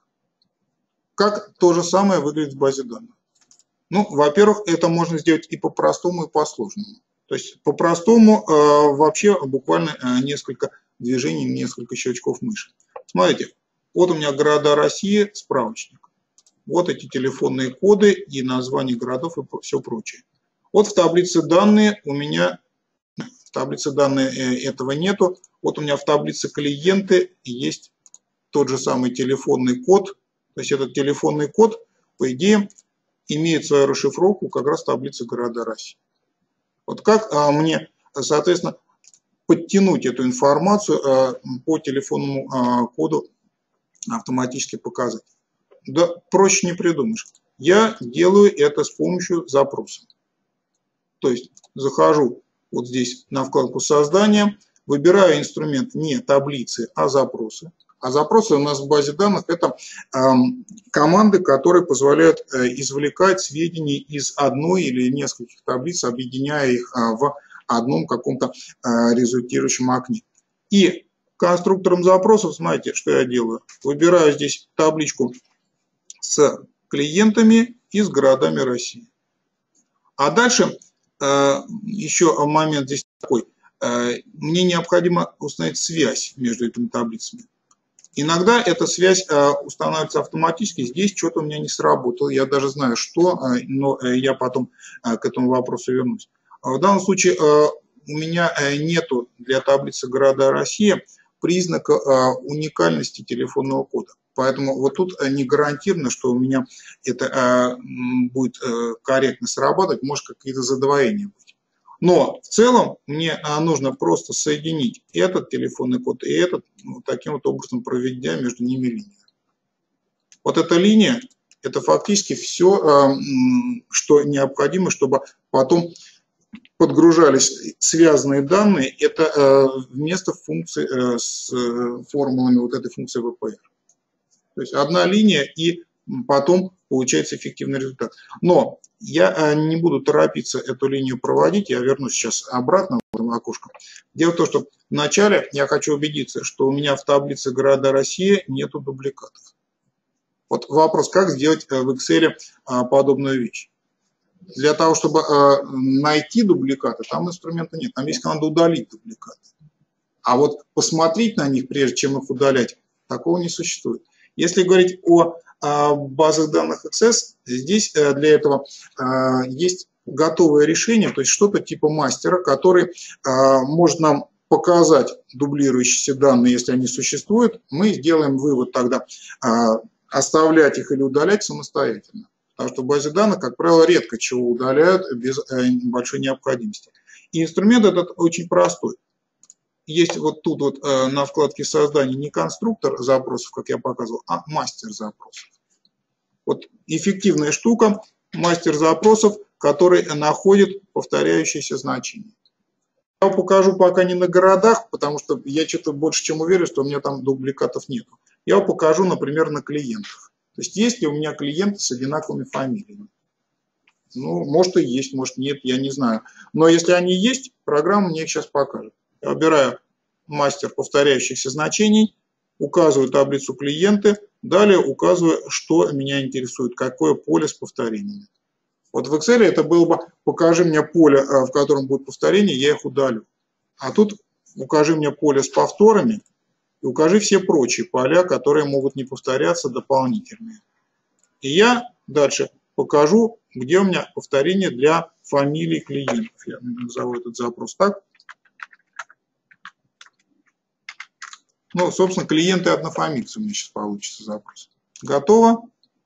Как то же самое выглядит в базе данных? Ну, во-первых, это можно сделать и по-простому, и по-сложному. То есть по-простому э, вообще буквально э, несколько движений, несколько щелчков мыши. Смотрите, вот у меня города России, справочник. Вот эти телефонные коды и названия городов и все прочее. Вот в таблице данные у меня, в таблице данные этого нету. Вот у меня в таблице клиенты есть тот же самый телефонный код. То есть этот телефонный код, по идее, имеет свою расшифровку как раз в таблице города России. Вот как а, мне, соответственно, подтянуть эту информацию а, по телефонному а, коду, автоматически показать? Да проще не придумаешь. Я делаю это с помощью запроса. То есть захожу вот здесь на вкладку создания, выбираю инструмент не таблицы, а запросы. А запросы у нас в базе данных это э, команды, которые позволяют э, извлекать сведения из одной или нескольких таблиц, объединяя их э, в одном каком-то э, результирующем окне. И конструктором запросов, смотрите, что я делаю. Выбираю здесь табличку с клиентами и с городами России. А дальше э, еще момент здесь такой. Э, мне необходимо установить связь между этими таблицами. Иногда эта связь э, устанавливается автоматически. Здесь что-то у меня не сработало. Я даже знаю, что, э, но э, я потом э, к этому вопросу вернусь. В данном случае э, у меня э, нету для таблицы города России признака э, уникальности телефонного кода. Поэтому вот тут не гарантированно, что у меня это э, будет э, корректно срабатывать, может какие-то задвоения быть. Но в целом мне э, нужно просто соединить этот телефонный код и этот, ну, таким вот образом проведя между ними линию. Вот эта линия, это фактически все, э, что необходимо, чтобы потом подгружались связанные данные, это э, вместо функции э, с э, формулами вот этой функции вэ пэ эр. То есть одна линия, и потом получается эффективный результат. Но я не буду торопиться эту линию проводить, я вернусь сейчас обратно в это окошко. Дело в том, что вначале я хочу убедиться, что у меня в таблице города России нету дубликатов. Вот вопрос, как сделать в Excel подобную вещь. Для того, чтобы найти дубликаты, там инструмента нет, там есть команда удалить дубликаты. А вот посмотреть на них, прежде чем их удалять, такого не существует. Если говорить о а, базах данных Access, здесь а, для этого а, есть готовое решение, то есть что-то типа мастера, который а, может нам показать дублирующиеся данные, если они существуют. Мы сделаем вывод тогда, а, оставлять их или удалять самостоятельно. Потому что в базе данных, как правило, редко чего удаляют без а, большой необходимости. И инструмент этот очень простой. есть вот тут вот на вкладке создания не конструктор запросов, как я показывал, а мастер запросов. Вот эффективная штука, мастер запросов, который находит повторяющиеся значения. Я покажу пока не на городах, потому что я что-то больше чем уверен, что у меня там дубликатов нет. Я покажу, например, на клиентах. То есть есть ли у меня клиенты с одинаковыми фамилиями? Ну, может и есть, может нет, я не знаю. Но если они есть, программа мне их сейчас покажет. Я выбираю мастер повторяющихся значений, указываю таблицу клиенты, далее указываю, что меня интересует, какое поле с повторениями. Вот в Excel это было бы, покажи мне поле, в котором будет повторение, я их удалю. А тут укажи мне поле с повторами и укажи все прочие поля, которые могут не повторяться, дополнительные. И я дальше покажу, где у меня повторение для фамилий клиентов. Я назову этот запрос так. Ну, собственно, клиенты однофамильцы у меня сейчас получится запрос. Готово.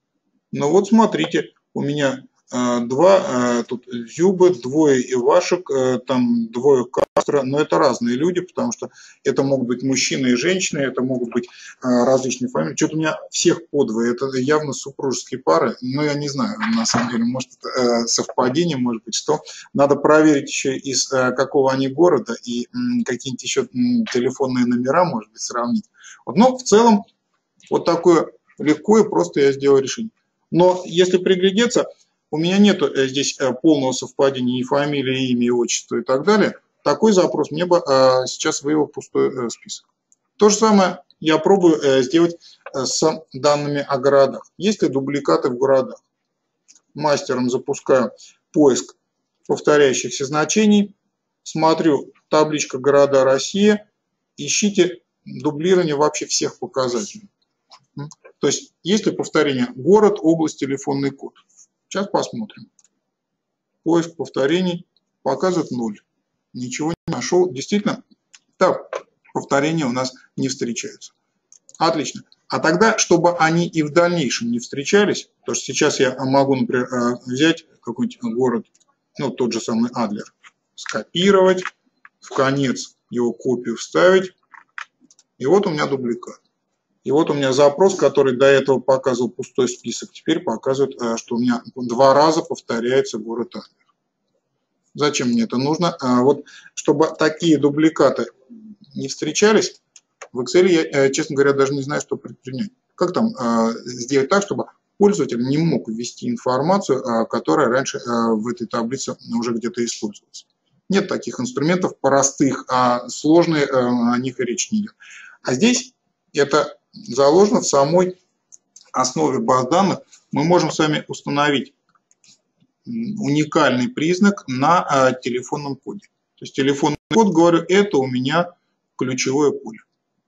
Ну вот смотрите, у меня э, два, э, тут Зюбы, двое Ивашек, э, там двое Кастро, но это разные люди, потому что это могут быть мужчины и женщины, это могут быть э, различные фамилии. Что-то у меня всех по двое, это явно супружеские пары, но я не знаю, на самом деле, может это э, совпадение, может быть, что. Надо проверить еще из э, какого они города и э, какие-нибудь еще э, телефонные номера, может быть, сравнить. Вот, но в целом вот такое легко и просто я сделал решение. Но если приглядеться, у меня нет здесь полного совпадения и фамилии, и имя, и отчество и так далее. Такой запрос мне бы сейчас вывел пустой список. То же самое я пробую сделать с данными о городах. Есть ли дубликаты в городах? Мастером запускаю поиск повторяющихся значений. Смотрю табличка «Города России». Ищите дублирование вообще всех показателей. То есть, есть ли повторение город, область, телефонный код? Сейчас посмотрим. Поиск повторений показывает ноль. Ничего не нашел. Действительно, так, повторения у нас не встречаются. Отлично. А тогда, чтобы они и в дальнейшем не встречались, то что сейчас я могу, например, взять какой-нибудь город, ну, тот же самый Адлер, скопировать, в конец его копию вставить, и вот у меня дубликат. И вот у меня запрос, который до этого показывал пустой список, теперь показывает, что у меня два раза повторяется город Адлер. Зачем мне это нужно? Вот, чтобы такие дубликаты не встречались, в Excel я, честно говоря, даже не знаю, что предпринять. Как там сделать так, чтобы пользователь не мог ввести информацию, которая раньше в этой таблице уже где-то использовалась. Нет таких инструментов простых, а сложные, о них и речь не идет. А здесь это заложено в самой основе баз данных. Мы можем с вами установить уникальный признак на а, телефонном коде. То есть телефонный код, говорю, это у меня ключевое поле.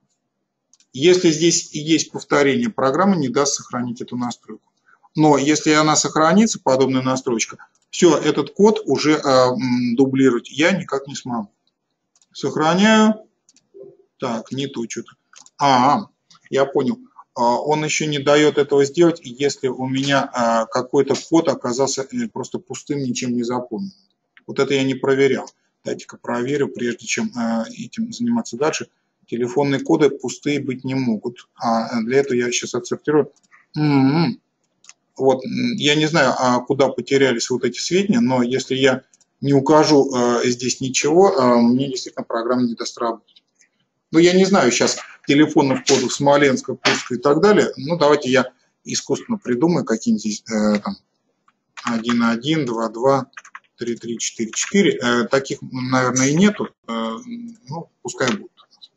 Если здесь есть повторение, программа не даст сохранить эту настройку. Но если она сохранится, подобная настройка, все, этот код уже а, дублировать я никак не смогу. Сохраняю. Так, не то что-то. А, я понял. Он еще не дает этого сделать, если у меня какой-то код оказался просто пустым, ничем не заполненным. Вот это я не проверял. Дайте-ка проверю, прежде чем этим заниматься дальше. Телефонные коды пустые быть не могут. А для этого я сейчас отсортирую. М-м-м. Вот, я не знаю, куда потерялись вот эти сведения, но если я не укажу здесь ничего, мне действительно программа не даст работать. Ну, я не знаю сейчас телефонных кодов Смоленска, Курска и так далее. Ну, давайте я искусственно придумаю какие-нибудь здесь э, там один один, два два, три три, четыре четыре. Э, таких, наверное, и нету. Э, ну, пускай будут.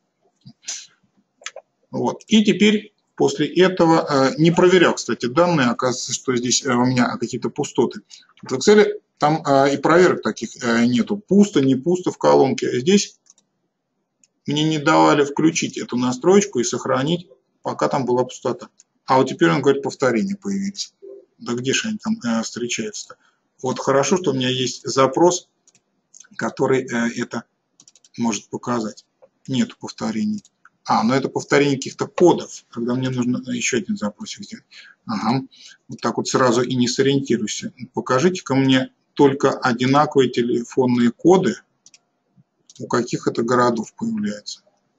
Вот. И теперь после этого, э, не проверял, кстати, данные, оказывается, что здесь э, у меня какие-то пустоты. В Excel там э, и проверок таких э, нету. Пусто, не пусто в колонке. Здесь мне не давали включить эту настройку и сохранить, пока там была пустота. А вот теперь он говорит, повторение появится. Да где же они там э, встречаются-то? Вот хорошо, что у меня есть запрос, который э, это может показать. Нет повторений. А, но это повторение каких-то кодов. Тогда мне нужно еще один запросик сделать. Ага. Вот так вот сразу и не сориентируйся. Покажите-ка мне только одинаковые телефонные коды у каких это городов появляется.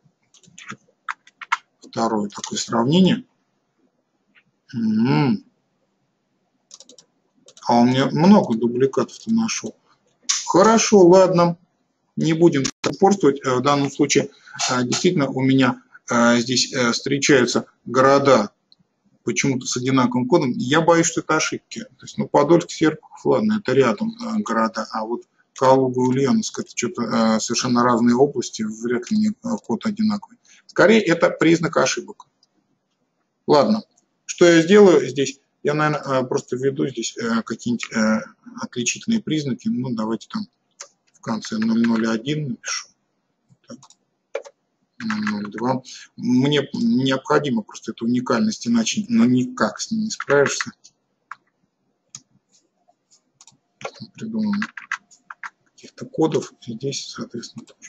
Второе такое сравнение. М-м. А у меня много дубликатов-то нашел. Хорошо, ладно. Не будем упорствовать. В данном случае действительно у меня здесь встречаются города почему-то с одинаковым кодом. Я боюсь, что это ошибки. То есть, ну, Подольск, Серпухов, ладно, это рядом города, а вот Калуга и Ульяновск — это что-то совершенно разные области, вряд ли код одинаковый. Скорее, это признак ошибок. Ладно, что я сделаю здесь? Я, наверное, просто введу здесь какие-нибудь отличительные признаки. Ну, давайте там в конце ноль ноль один напишу. Так. ноль два. Мне необходимо просто эту уникальность, иначе ну, никак с ней не справишься. Придумаем каких-то кодов, и здесь, соответственно, тоже.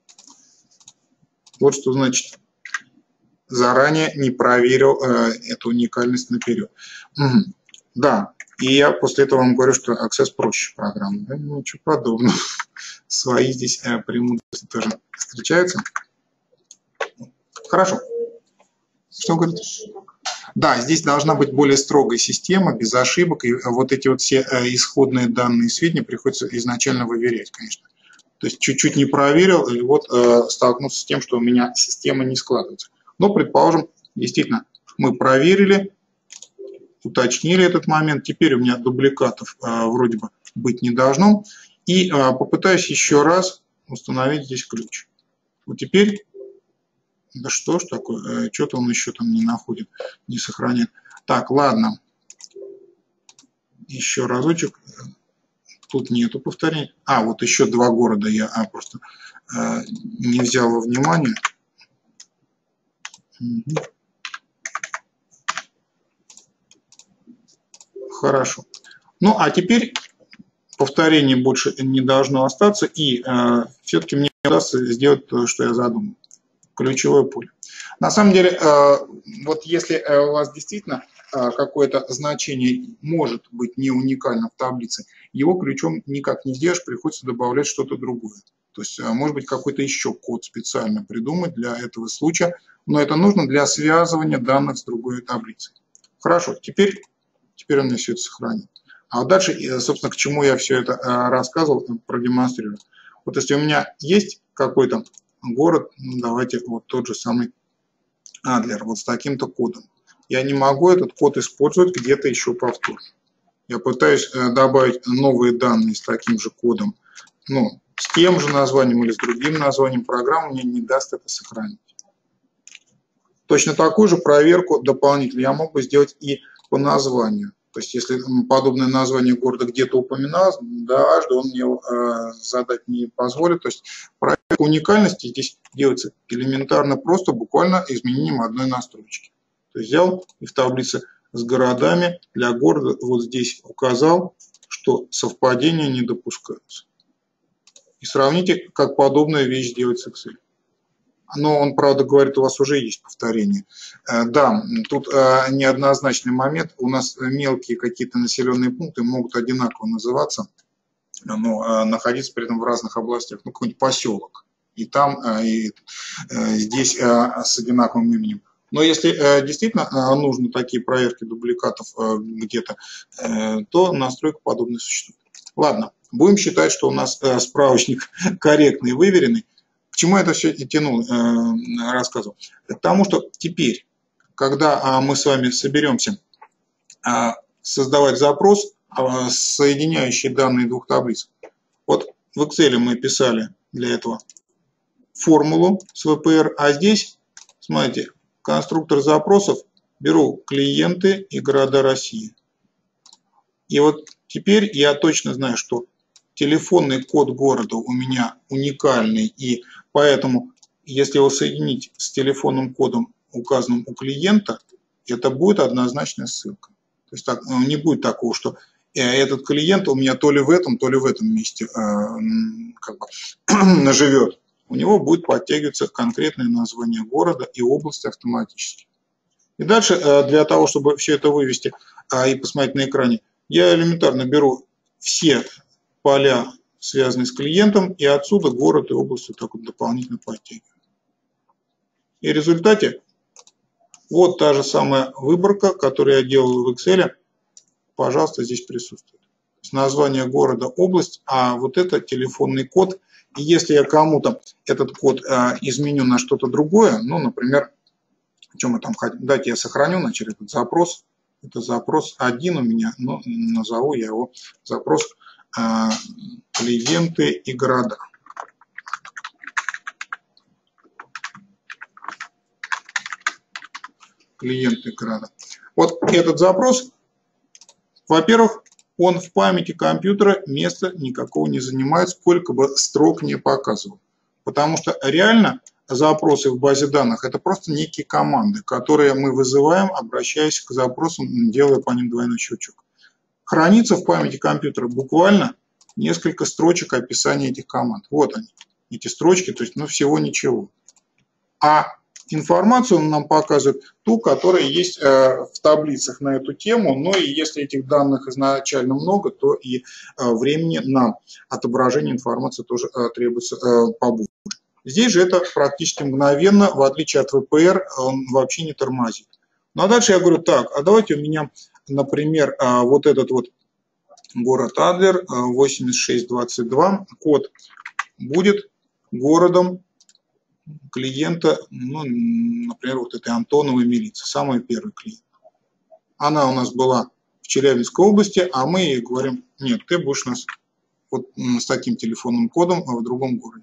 Вот что значит заранее не проверил э, эту уникальность наперед. Угу. Да, и я после этого вам говорю, что Access проще программы. Да? Ну, ничего подобного. Свои здесь э, преимущества тоже встречаются. Хорошо. Что он говорит? Да, здесь должна быть более строгая система, без ошибок, и вот эти вот все исходные данные сведения приходится изначально выверять, конечно. То есть чуть-чуть не проверил, и вот э, столкнулся с тем, что у меня система не складывается. Но, предположим, действительно, мы проверили, уточнили этот момент, теперь у меня дубликатов э, вроде бы быть не должно, и э, попытаюсь еще раз установить здесь ключ. Вот теперь... Да что ж такое? Что-то он еще там не находит, не сохраняет. Так, ладно. Еще разочек. Тут нету повторений. А, вот еще два города я а, просто а, не взял во внимание. Угу. Хорошо. Ну, а теперь повторений больше не должно остаться. И а, все-таки мне удастся сделать то, что я задумал. Ключевое поле. На самом деле, вот если у вас действительно какое-то значение может быть не уникально в таблице, его ключом никак не сделаешь, приходится добавлять что-то другое. То есть, может быть, какой-то еще код специально придумать для этого случая, но это нужно для связывания данных с другой таблицей. Хорошо, теперь, теперь он мне все это сохранит. А вот дальше, собственно, к чему я все это рассказывал, продемонстрирую. Вот если у меня есть какой-то город, ну, давайте вот тот же самый Адлер, вот с таким-то кодом. Я не могу этот код использовать где-то еще повторно. Я пытаюсь добавить новые данные с таким же кодом, ну, с тем же названием или с другим названием, программа мне не даст это сохранить. Точно такую же проверку дополнительно я мог бы сделать и по названию. То есть, если подобное название города где-то упоминалось, дважды он мне э, задать не позволит. То есть, проверка уникальности здесь делается элементарно просто, буквально изменением одной настройки. То есть, взял и в таблице с городами для города вот здесь указал, что совпадения не допускаются. И сравните, как подобная вещь делается в Excel. Но он, правда, говорит, у вас уже есть повторение. Да, тут неоднозначный момент. У нас мелкие какие-то населенные пункты могут одинаково называться, но находиться при этом в разных областях. Ну, какой-нибудь поселок. И там, и здесь с одинаковым именем. Но если действительно нужны такие проверки дубликатов где-то, то настройка подобная существует. Ладно, будем считать, что у нас справочник корректный и выверенный. К чему я это все тянул, э, рассказывал? К тому, что теперь, когда э, мы с вами соберемся э, создавать запрос, э, соединяющий данные двух таблиц, вот в Excel мы писали для этого формулу с вэ пэ эр, а здесь, смотрите, конструктор запросов, беру клиенты и города России. И вот теперь я точно знаю, что телефонный код города у меня уникальный, и поэтому, если его соединить с телефонным кодом, указанным у клиента, это будет однозначная ссылка. То есть так, не будет такого, что этот клиент у меня то ли в этом, то ли в этом месте э, как бы, живет. У него будет подтягиваться конкретное название города и области автоматически. И дальше, э, для того, чтобы все это вывести э, и посмотреть на экране, я элементарно беру все поля связанный с клиентом, и отсюда город и область вот так вот дополнительно подтягиваем. И в результате вот та же самая выборка, которую я делал в Excel, пожалуйста, здесь присутствует. С название города, область, а вот это телефонный код. И если я кому-то этот код э, изменю на что-то другое, ну, например, что мы там хотим, дайте я сохраню, значит, этот запрос. Это запрос один у меня, но назову я его запрос э, клиенты и города. Клиенты города. Вот этот запрос, во-первых, он в памяти компьютера места никакого не занимает, сколько бы строк не показывал. Потому что реально запросы в базе данных – это просто некие команды, которые мы вызываем, обращаясь к запросам, делая по ним двойной щелчок. Хранится в памяти компьютера буквально несколько строчек описания этих команд. Вот они, эти строчки, то есть ну, всего ничего. А информацию он нам показывает ту, которая есть э, в таблицах на эту тему, но и если этих данных изначально много, то и э, времени на отображение информации тоже э, требуется э, побольше. Здесь же это практически мгновенно, в отличие от вэ пэ эр, он вообще не тормозит. Ну а дальше я говорю, так, а давайте у меня, например, э, вот этот вот город Адлер, восемьдесят шесть двадцать два, код будет городом клиента, ну, например, вот этой Антоновой милиции, самый первый клиент. Она у нас была в Челябинской области, а мы ей говорим, нет, ты будешь у нас вот с таким телефонным кодом в другом городе.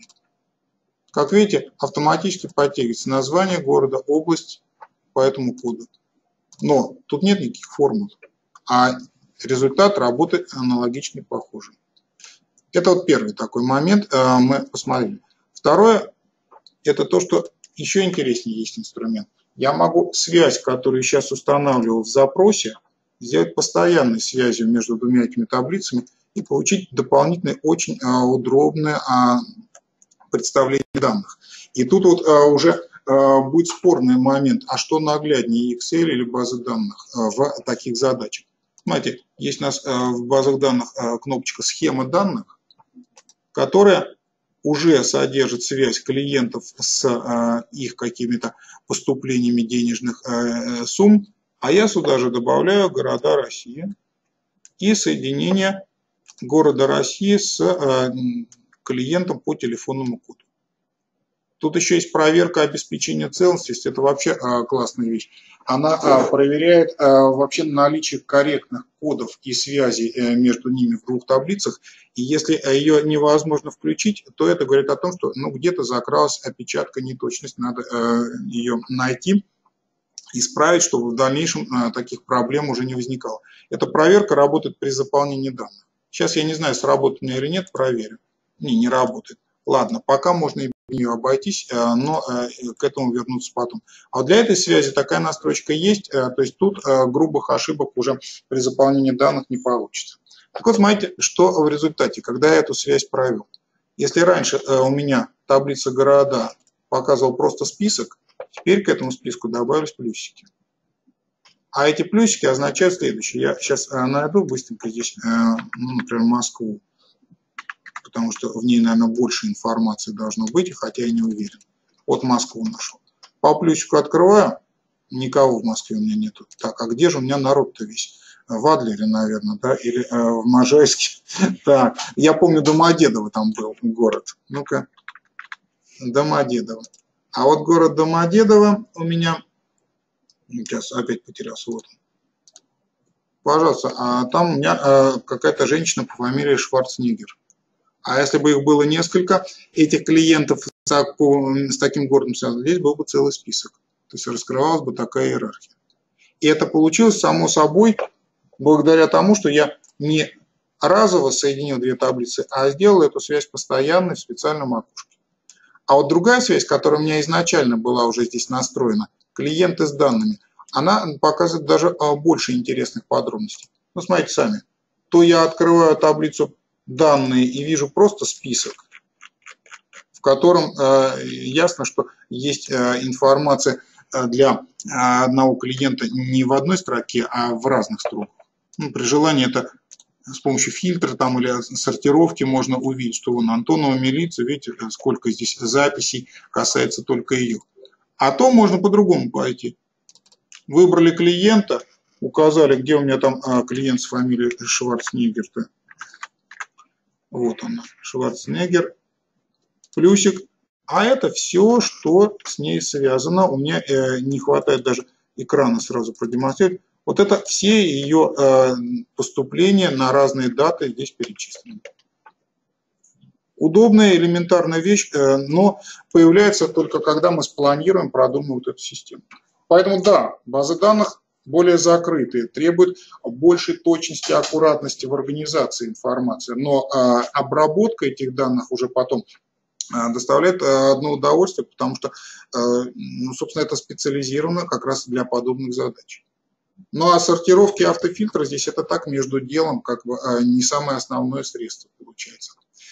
Как видите, автоматически подтягивается название города, область по этому коду. Но тут нет никаких формул, а результат работы аналогичный, похожий. Это вот первый такой момент, мы посмотрели. Второе, это то, что еще интереснее есть инструмент. Я могу связь, которую сейчас устанавливал в запросе, сделать постоянной связью между двумя этими таблицами и получить дополнительное, очень удобное представление данных. И тут вот уже будет спорный момент, а что нагляднее, Excel или базы данных в таких задачах. Смотрите, есть у нас в базах данных кнопочка «Схема данных», которая уже содержит связь клиентов с э, их какими-то поступлениями денежных э, сумм, а я сюда же добавляю города России и соединение города России с э, клиентом по телефонному коду. Тут еще есть проверка обеспечения целостности, это вообще э, классная вещь. Она э, проверяет э, вообще наличие корректных кодов и связей э, между ними в двух таблицах. И если ее невозможно включить, то это говорит о том, что ну, где-то закралась опечатка, неточность, надо э, ее найти, исправить, чтобы в дальнейшем э, таких проблем уже не возникало. Эта проверка работает при заполнении данных. Сейчас я не знаю, сработает у меня или нет, проверю. Не, не работает. Ладно, пока можно и без нее обойтись, но к этому вернуться потом. А для этой связи такая настройка есть, то есть тут грубых ошибок уже при заполнении данных не получится. Так вот, смотрите, что в результате, когда я эту связь провел. Если раньше у меня таблица города показывала просто список, теперь к этому списку добавились плюсики. А эти плюсики означают следующее. Я сейчас найду быстренько здесь, ну, например, Москву, потому что в ней, наверное, больше информации должно быть, хотя я не уверен. Вот Москву нашел. По плюсику открываю, никого в Москве у меня нету. Так, а где же у меня народ-то весь? В Адлере, наверное, да, или э, в Можайске. Так, я помню, Домодедово там был город. Ну-ка, Домодедово. А вот город Домодедово у меня, сейчас опять потерялся, вот он. Пожалуйста, а там у меня э, какая-то женщина по фамилии Шварценеггер. А если бы их было несколько, этих клиентов с таким городом связано, здесь был бы целый список. То есть раскрывалась бы такая иерархия. И это получилось само собой благодаря тому, что я не разово соединил две таблицы, а сделал эту связь постоянной в специальном окошке. А вот другая связь, которая у меня изначально была уже здесь настроена, клиенты с данными, она показывает даже больше интересных подробностей. Ну, смотрите сами. То я открываю таблицу данные и вижу просто список, в котором э, ясно, что есть э, информация для э, одного клиента не в одной строке, а в разных строках. Ну, при желании это с помощью фильтра там, или сортировки можно увидеть, что вон Антонова милиция, видите, сколько здесь записей касается только ее. А то можно по-другому пойти. Выбрали клиента, указали, где у меня там а, клиент с фамилией Шварценеггер-то. Вот он, Шварценеггер, плюсик. А это все, что с ней связано. У меня э, не хватает даже экрана сразу продемонстрировать. Вот это все ее э, поступления на разные даты здесь перечислены. Удобная, элементарная вещь, э, но появляется только когда мы спланируем, продумаем вот эту систему. Поэтому да, базы данных более закрытые, требуют большей точности и аккуратности в организации информации, но э, обработка этих данных уже потом э, доставляет э, одно удовольствие, потому что, э, ну, собственно, это специализировано как раз для подобных задач. Ну а сортировки и автофильтры здесь это так между делом, как бы э, не самое основное средство получается.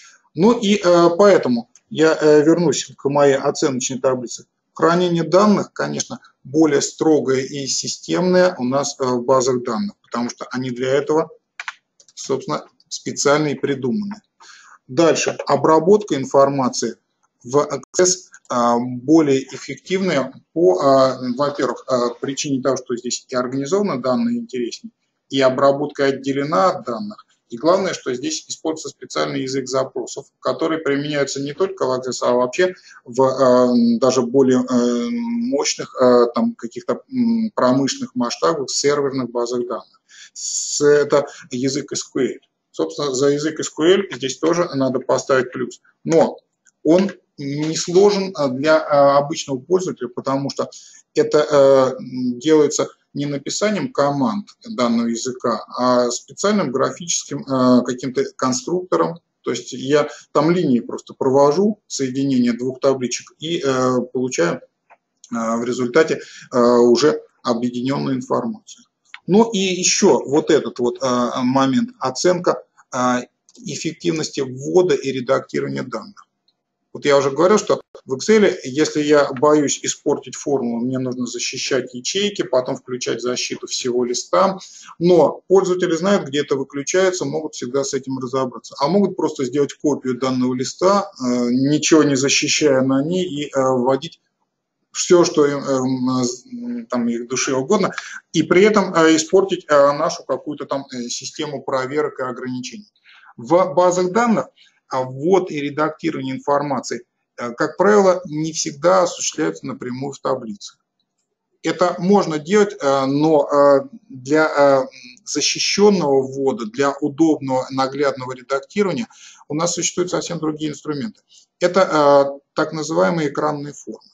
Ну и э, поэтому я э, вернусь к моей оценочной таблице. Хранение данных, конечно, более строгое и системное у нас в базах данных, потому что они для этого, собственно, специально и придуманы. Дальше, обработка информации в Access более эффективная по, во-первых, причине того, что здесь и организованы данные интереснее, и обработка отделена от данных. И главное, что здесь используется специальный язык запросов, который применяется не только в Access, а вообще в э, даже более э, мощных э, там, каких-то промышленных масштабах, серверных базах данных. С, это язык эс ку эль. Собственно, за язык эс ку эль здесь тоже надо поставить плюс. Но он не сложен для э, обычного пользователя, потому что это э, делается не написанием команд данного языка, а специальным графическим э, каким-то конструктором. То есть я там линии просто провожу, соединение двух табличек, и э, получаю э, в результате э, уже объединенную информацию. Ну и еще вот этот вот э, момент, оценка э, эффективности ввода и редактирования данных. Вот я уже говорил, что в Excel, если я боюсь испортить формулу, мне нужно защищать ячейки, потом включать защиту всего листа. Но пользователи знают, где это выключается, могут всегда с этим разобраться. А могут просто сделать копию данного листа, ничего не защищая на ней, и вводить все, что им, там, их душе угодно, и при этом испортить нашу какую-то там систему проверок и ограничений. В базах данных ввод и редактирование информации, как правило, не всегда осуществляются напрямую в таблице. Это можно делать, но для защищенного ввода, для удобного наглядного редактирования у нас существуют совсем другие инструменты. Это так называемые экранные формы.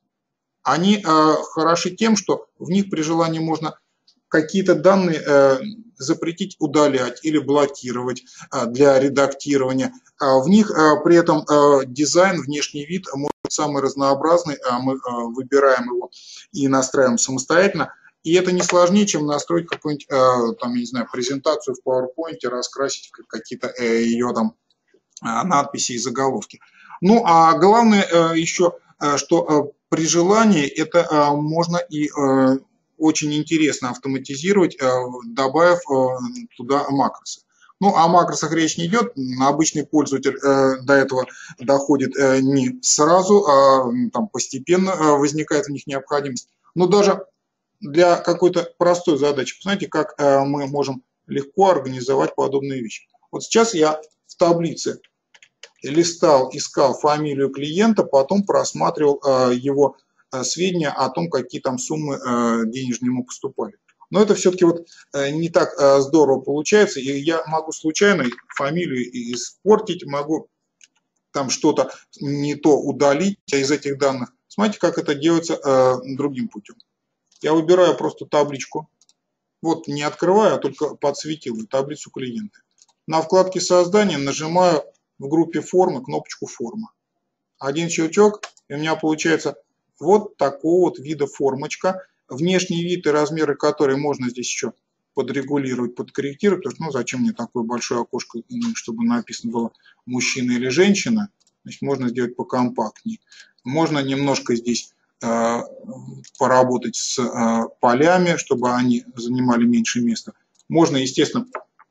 Они хороши тем, что в них при желании можно какие-то данные запретить удалять или блокировать для редактирования. В них при этом дизайн, внешний вид может быть самый разнообразный, мы выбираем его и настраиваем самостоятельно. И это не сложнее, чем настроить какую-нибудь, там, я не знаю, презентацию в PowerPoint, раскрасить какие-то ее там надписи и заголовки. Ну, а главное еще, что при желании это можно и очень интересно автоматизировать, добавив туда макросы. Ну, о макросах речь не идет, обычный пользователь до этого доходит не сразу, а там постепенно возникает в них необходимость. Но даже для какой-то простой задачи, посмотрите, как мы можем легко организовать подобные вещи. Вот сейчас я в таблице листал, искал фамилию клиента, потом просматривал его сведения о том, какие там суммы денежные ему поступали. Но это все-таки вот не так здорово получается, и я могу случайно фамилию испортить, могу там что-то не то удалить из этих данных. Смотрите, как это делается другим путем. Я выбираю просто табличку, вот не открываю, а только подсветил таблицу клиента. На вкладке создания нажимаю в группе формы кнопочку форма. Один щелчок, и у меня получается вот такого вот вида формочка, внешний вид и размеры которой можно здесь еще подрегулировать, подкорректировать, потому что ну зачем мне такое большое окошко, чтобы написано было мужчина или женщина, значит, можно сделать покомпактнее. Можно немножко здесь э, поработать с э, полями, чтобы они занимали меньше места. Можно, естественно,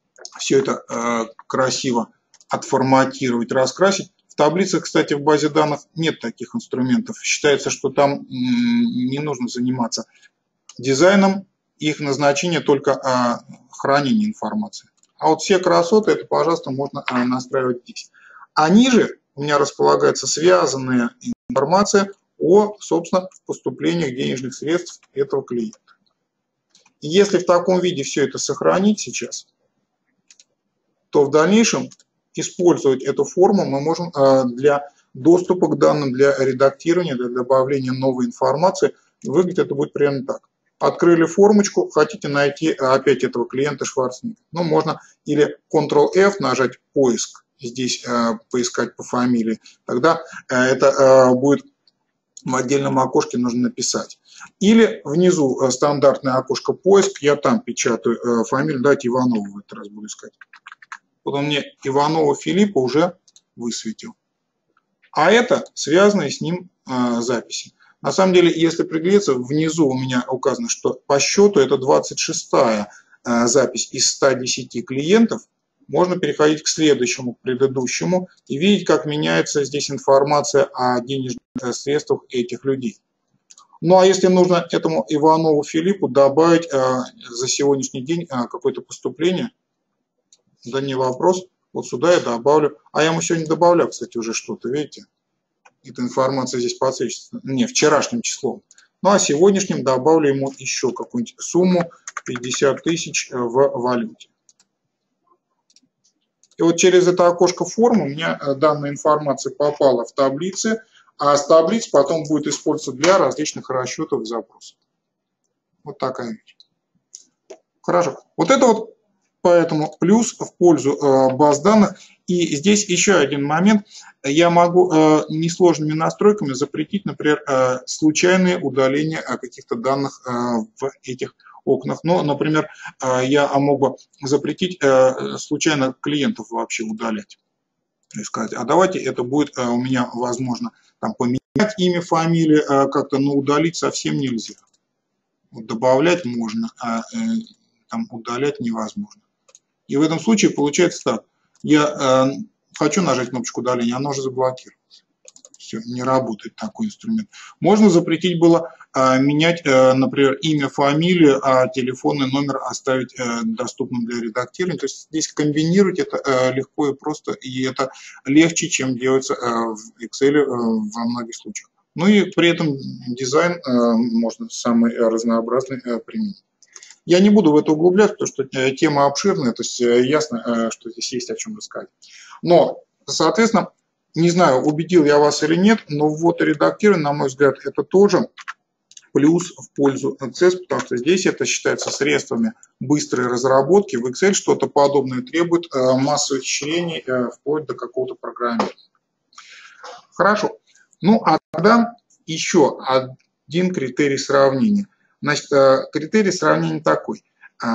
все это красиво отформатировать, раскрасить. В таблицах, кстати, в базе данных нет таких инструментов. Считается, что там не нужно заниматься дизайном, их назначение только хранение информации. А вот все красоты, это, пожалуйста, можно настраивать здесь. А ниже у меня располагается связанная информация о, собственно, поступлениях денежных средств этого клиента. И если в таком виде все это сохранить сейчас, то в дальнейшем использовать эту форму мы можем для доступа к данным, для редактирования, для добавления новой информации. Выглядит это будет примерно так. Открыли формочку, хотите найти опять этого клиента Шварценеггера. Ну, можно или контрол эф нажать поиск, здесь поискать по фамилии. Тогда это будет в отдельном окошке нужно написать. Или внизу стандартное окошко поиск, я там печатаю фамилию, давайте Иванова в этот раз буду искать. Вот он мне Иванова Филиппа уже высветил. А это связанные с ним э, записи. На самом деле, если приглядеться, внизу у меня указано, что по счету это двадцать шестая э, запись из ста десяти клиентов. Можно переходить к следующему, к предыдущему, и видеть, как меняется здесь информация о денежных средствах этих людей. Ну а если нужно этому Иванову Филиппу добавить э, за сегодняшний день э, какое-то поступление, да не вопрос, вот сюда я добавлю. А я ему сегодня добавлял, кстати, уже что-то, видите? Эта информация здесь подсвечивается. Не, вчерашним числом. Ну а сегодняшним добавлю ему еще какую-нибудь сумму пятьдесят тысяч в валюте. И вот через это окошко формы у меня данная информация попала в таблицы, а с таблиц потом будет использоваться для различных расчетов и запросов. Вот такая вещь. Хорошо. Вот это вот поэтому плюс в пользу э, баз данных. И здесь еще один момент. Я могу э, несложными настройками запретить, например, э, случайное удаление каких-то данных э, в этих окнах. Но, например, э, я мог бы запретить э, случайно клиентов вообще удалять. И сказать, а давайте это будет э, у меня возможно там, поменять имя, фамилию э, как-то, но удалить совсем нельзя. Вот добавлять можно, а э, там, удалять невозможно. И в этом случае получается так. Я э, хочу нажать кнопочку удаления, она уже заблокировалась. Все, не работает такой инструмент. Можно запретить было э, менять, э, например, имя, фамилию, а телефонный номер оставить э, доступным для редактирования. То есть здесь комбинировать это э, легко и просто, и это легче, чем делается э, в Excel э, во многих случаях. Ну и при этом дизайн э, можно самый разнообразный э, применить. Я не буду в это углубляться, потому что тема обширная, то есть ясно, что здесь есть о чем рассказать. Но, соответственно, не знаю, убедил я вас или нет, но ввод и редактирование, на мой взгляд, это тоже плюс в пользу си и эс, потому что здесь это считается средствами быстрой разработки. В Excel что-то подобное требует массу ухищрений вплоть до какого-то программирования. Хорошо. Ну, а тогда еще один критерий сравнения. Значит, критерий сравнения такой.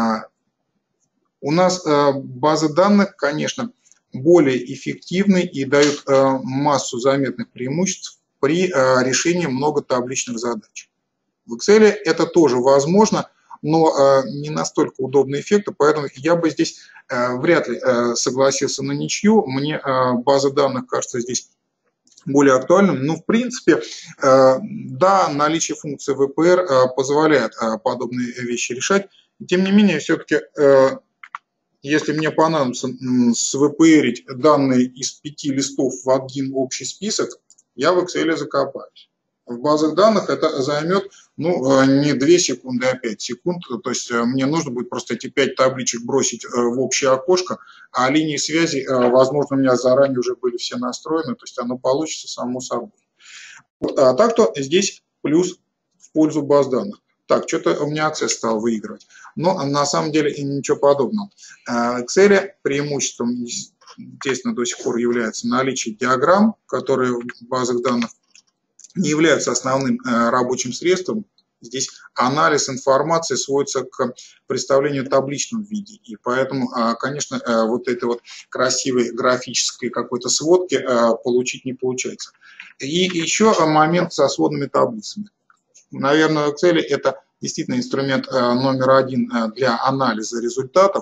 У нас базы данных, конечно, более эффективны и дают массу заметных преимуществ при решении многотабличных задач. В Excel это тоже возможно, но не настолько удобный эффект, поэтому я бы здесь вряд ли согласился на ничью. Мне база данных кажется здесь более актуальным. Ну, в принципе, да, наличие функции вэ пэ эр позволяет подобные вещи решать. Тем не менее, все-таки, если мне понадобится с вэ пэ эрить данные из пяти листов в один общий список, я в Excel закопаюсь. В базах данных это займет, ну, не две секунды, а пять секунд. То есть мне нужно будет просто эти пять табличек бросить в общее окошко, а линии связи, возможно, у меня заранее уже были все настроены, то есть оно получится само собой. А так-то здесь плюс в пользу баз данных. Так, что-то у меня Access стал выигрывать. Но на самом деле ничего подобного. В Excel преимуществом, естественно, до сих пор является наличие диаграмм, которые в базах данных не являются основным э, рабочим средством. Здесь анализ информации сводится к представлению в табличном виде. И поэтому, э, конечно, э, вот этой вот красивой графической какой-то сводки э, получить не получается. И еще момент со сводными таблицами. Наверное, в Excel это действительно инструмент э, номер один э, для анализа результатов.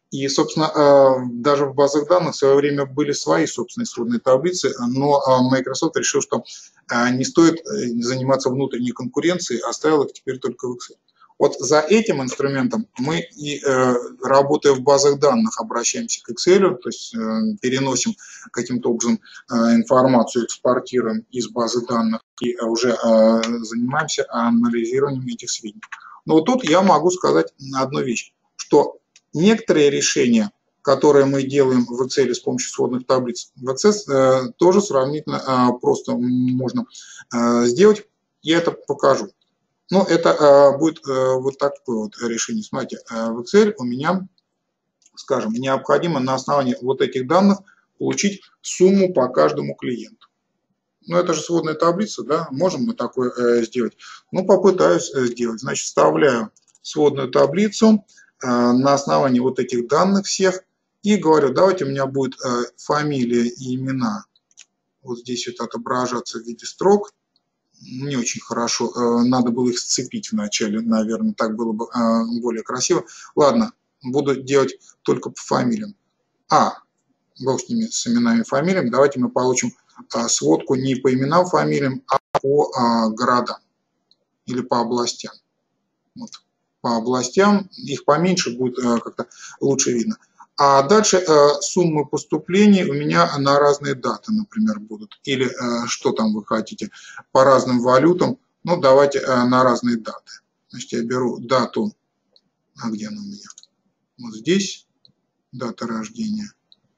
И, собственно, даже в базах данных в свое время были свои собственные исходные таблицы, но Microsoft решил, что не стоит заниматься внутренней конкуренцией, оставил их теперь только в Excel. Вот за этим инструментом мы и, работая в базах данных, обращаемся к Excel, то есть переносим каким-то образом информацию, экспортируем из базы данных и уже занимаемся анализированием этих сведений. Но вот тут я могу сказать одну вещь, что некоторые решения, которые мы делаем в Excel с помощью сводных таблиц, в Access тоже сравнительно просто можно сделать. Я это покажу. Но это будет вот такое вот решение. Смотрите, в Excel у меня, скажем, необходимо на основании вот этих данных получить сумму по каждому клиенту. Ну, это же сводная таблица, да, можем мы такое сделать. Ну, попытаюсь сделать. Значит, вставляю сводную таблицу на основании вот этих данных всех и говорю, давайте у меня будет фамилия и имена вот здесь вот отображаться в виде строк. Не очень хорошо, надо было их сцепить вначале, наверное, так было бы более красиво. Ладно, буду делать только по фамилиям. А, бог с ними, с именами и фамилиями, давайте мы получим сводку не по именам, фамилиям, а по городам или по областям. Вот. По областям, их поменьше, будет как-то лучше видно. А дальше суммы поступлений у меня на разные даты, например, будут. Или что там вы хотите, по разным валютам. Ну, давайте на разные даты. Значит, я беру дату, а где она у меня? Вот здесь, дата рождения.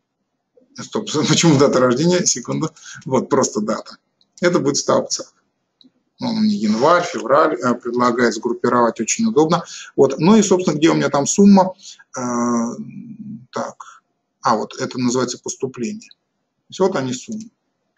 Стоп, почему дата рождения? Секунду. Вот, просто дата. Это будет в столбцах. Он мне январь, февраль предлагает сгруппировать, очень удобно. Вот. Ну и, собственно, где у меня там сумма? Э, так, а вот это называется поступление. То есть вот они суммы.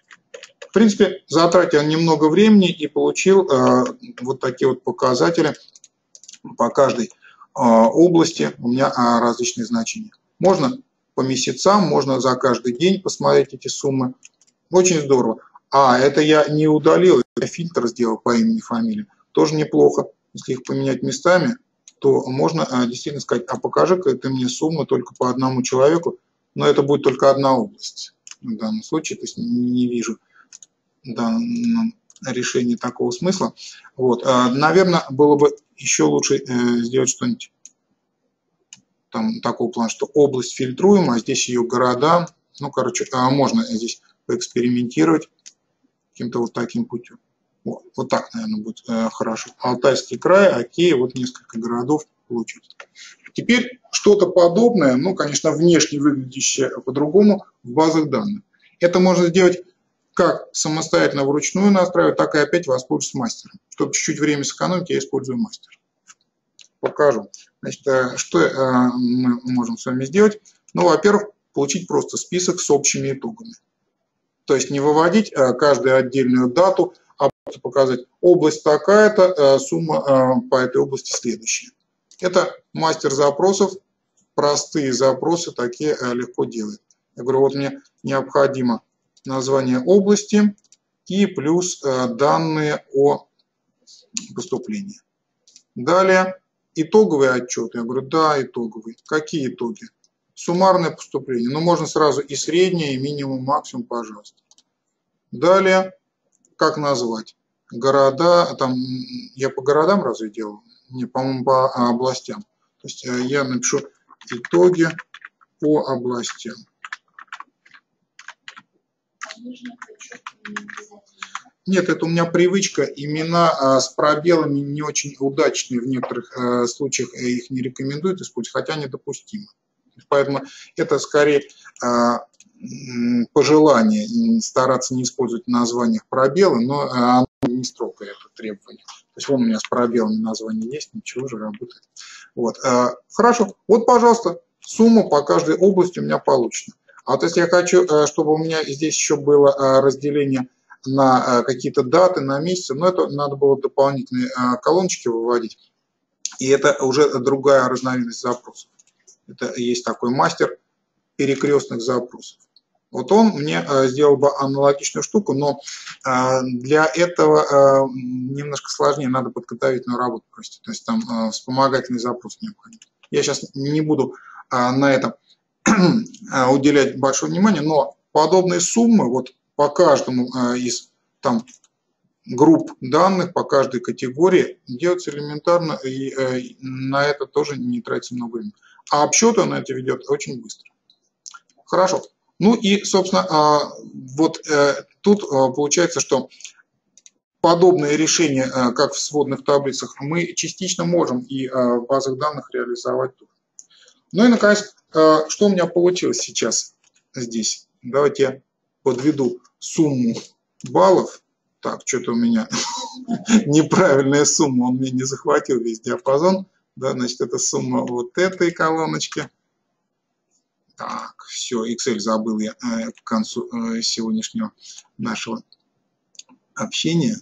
В принципе, затратил немного времени и получил э, вот такие вот показатели по каждой э, области. У меня э, различные значения. Можно по месяцам, можно за каждый день посмотреть эти суммы. Очень здорово. А, это я не удалил, я фильтр сделал по имени и фамилии. Тоже неплохо. Если их поменять местами, то можно а, действительно сказать, а покажи-ка ты мне сумму только по одному человеку, но это будет только одна область в данном случае, то есть не вижу в данном решении такого смысла. Вот. А, наверное, было бы еще лучше э, сделать что-нибудь там такого плана, что область фильтруем, а здесь ее города. Ну, короче, а, можно здесь поэкспериментировать каким-то вот таким путем. Вот, вот так, наверное, будет э, хорошо. Алтайский край, окей, вот несколько городов получилось. Теперь что-то подобное, ну, конечно, внешне выглядящее по-другому в базах данных. Это можно сделать как самостоятельно вручную настраивать, так и опять воспользоваться мастером. Чтобы чуть-чуть время сэкономить, я использую мастер. Покажу. Значит, э, что э, мы можем с вами сделать? Ну, во-первых, получить просто список с общими итогами. То есть не выводить каждую отдельную дату, а показать область такая-то, сумма по этой области следующая. Это мастер запросов, простые запросы такие легко делает. Я говорю, вот мне необходимо название области и плюс данные о поступлении. Далее итоговый отчет. Я говорю, да, итоговый. Какие итоги? Суммарное поступление. Но можно сразу и среднее, и минимум, максимум, пожалуйста. Далее, как назвать? Города, там, я по городам разве делал? Не, по-моему, по областям. То есть я напишу итоги по областям. Нет, это у меня привычка. Имена с пробелами не очень удачные. В некоторых случаях их не рекомендуют использовать, хотя они допустимы. Поэтому это скорее пожелание стараться не использовать в названиях пробелы, но оно не строгое, это требование. То есть вон у меня с пробелами название есть, ничего же работает. Вот. Хорошо, вот, пожалуйста, сумма по каждой области у меня получена. А вот если я хочу, чтобы у меня здесь еще было разделение на какие-то даты, на месяцы, но это надо было дополнительные колоночки выводить. И это уже другая разновидность запросов. Это есть такой мастер перекрестных запросов. Вот он мне сделал бы аналогичную штуку, но для этого немножко сложнее, надо подготовительную работу провести. То есть там вспомогательный запрос необходим. Я сейчас не буду на это уделять большое внимание, но подобные суммы вот по каждому из там групп данных, по каждой категории делаются элементарно, и на это тоже не тратится много времени. А обсчеты он это ведет очень быстро. Хорошо. Ну и, собственно, вот тут получается, что подобные решения, как в сводных таблицах, мы частично можем и в базах данных реализовать тоже. Ну и, наконец, что у меня получилось сейчас здесь? Давайте я подведу сумму баллов. Так, что-то у меня неправильная сумма, он мне не захватил весь диапазон. Да, значит, это сумма вот этой колоночки. Так, все, Excel забыл я к концу сегодняшнего нашего общения.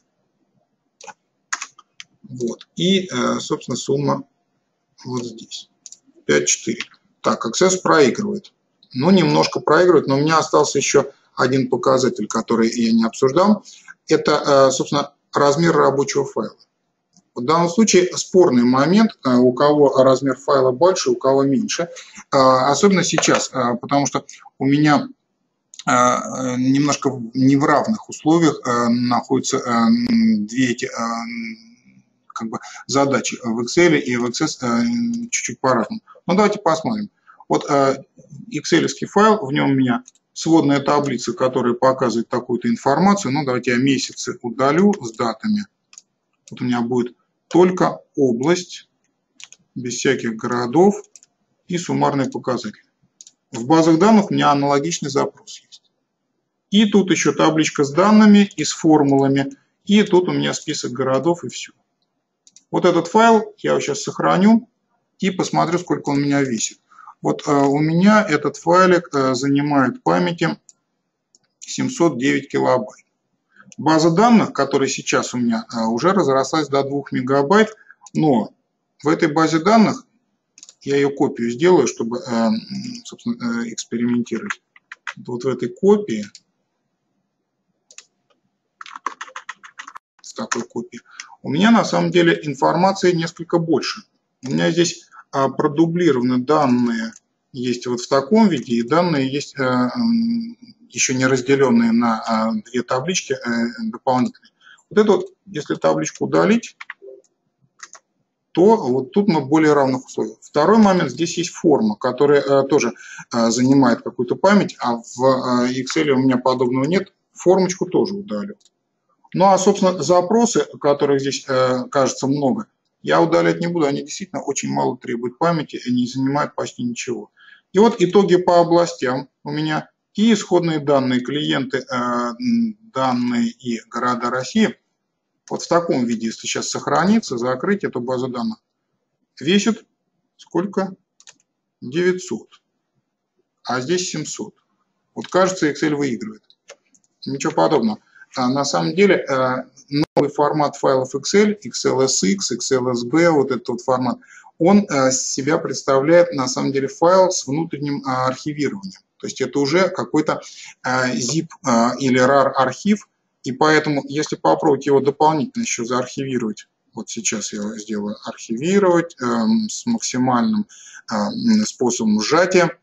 Вот, и, собственно, сумма вот здесь. пять четыре. Так, Access проигрывает. Ну, немножко проигрывает, но у меня остался еще один показатель, который я не обсуждал. Это, собственно, размер рабочего файла. В данном случае спорный момент, у кого размер файла больше, у кого меньше. Особенно сейчас, потому что у меня немножко не в равных условиях находятся две эти как бы задачи в Excel и в Access чуть-чуть по-разному. Но давайте посмотрим. Вот Excel-овский файл, в нем у меня сводная таблица, которая показывает такую-то информацию. Ну, давайте я месяцы удалю с датами. Вот у меня будет только область, без всяких городов и суммарные показатели. В базах данных у меня аналогичный запрос есть. И тут еще табличка с данными и с формулами. И тут у меня список городов и все. Вот этот файл я сейчас сохраню и посмотрю, сколько он у меня весит. Вот э, у меня этот файлик э, занимает памяти семьсот девять килобайт. База данных, которая сейчас у меня, э, уже разрослась до двух мегабайт, но в этой базе данных я ее копию сделаю, чтобы э, собственно, э, экспериментировать. Вот в этой копии, с такой копией, у меня на самом деле информации несколько больше. У меня здесь а, продублированы данные есть вот в таком виде, и данные есть а, еще не разделенные на а, две таблички а, дополнительные. Вот эту, вот, если табличку удалить, то вот тут мы в более равных условиях. Второй момент, здесь есть форма, которая а, тоже а, занимает какую-то память, а в а, Excel у меня подобного нет, формочку тоже удалю. Ну а, собственно, запросы, которых здесь, э, кажется, много, я удалять не буду. Они действительно очень мало требуют памяти и не занимают почти ничего. И вот итоги по областям у меня. И исходные данные, клиенты, э, данные и города России. Вот в таком виде, если сейчас сохранится, закрыть эту базу данных, весит сколько? девятьсот. А здесь семьсот. Вот кажется, Excel выигрывает. Ничего подобного. На самом деле новый формат файлов Excel, икс эл эс икс, икс эл эс би, вот этот вот формат, он себя представляет на самом деле файл с внутренним архивированием. То есть это уже какой-то зип или rar архив, и поэтому если попробовать его дополнительно еще заархивировать, вот сейчас я его сделаю архивировать с максимальным способом сжатия,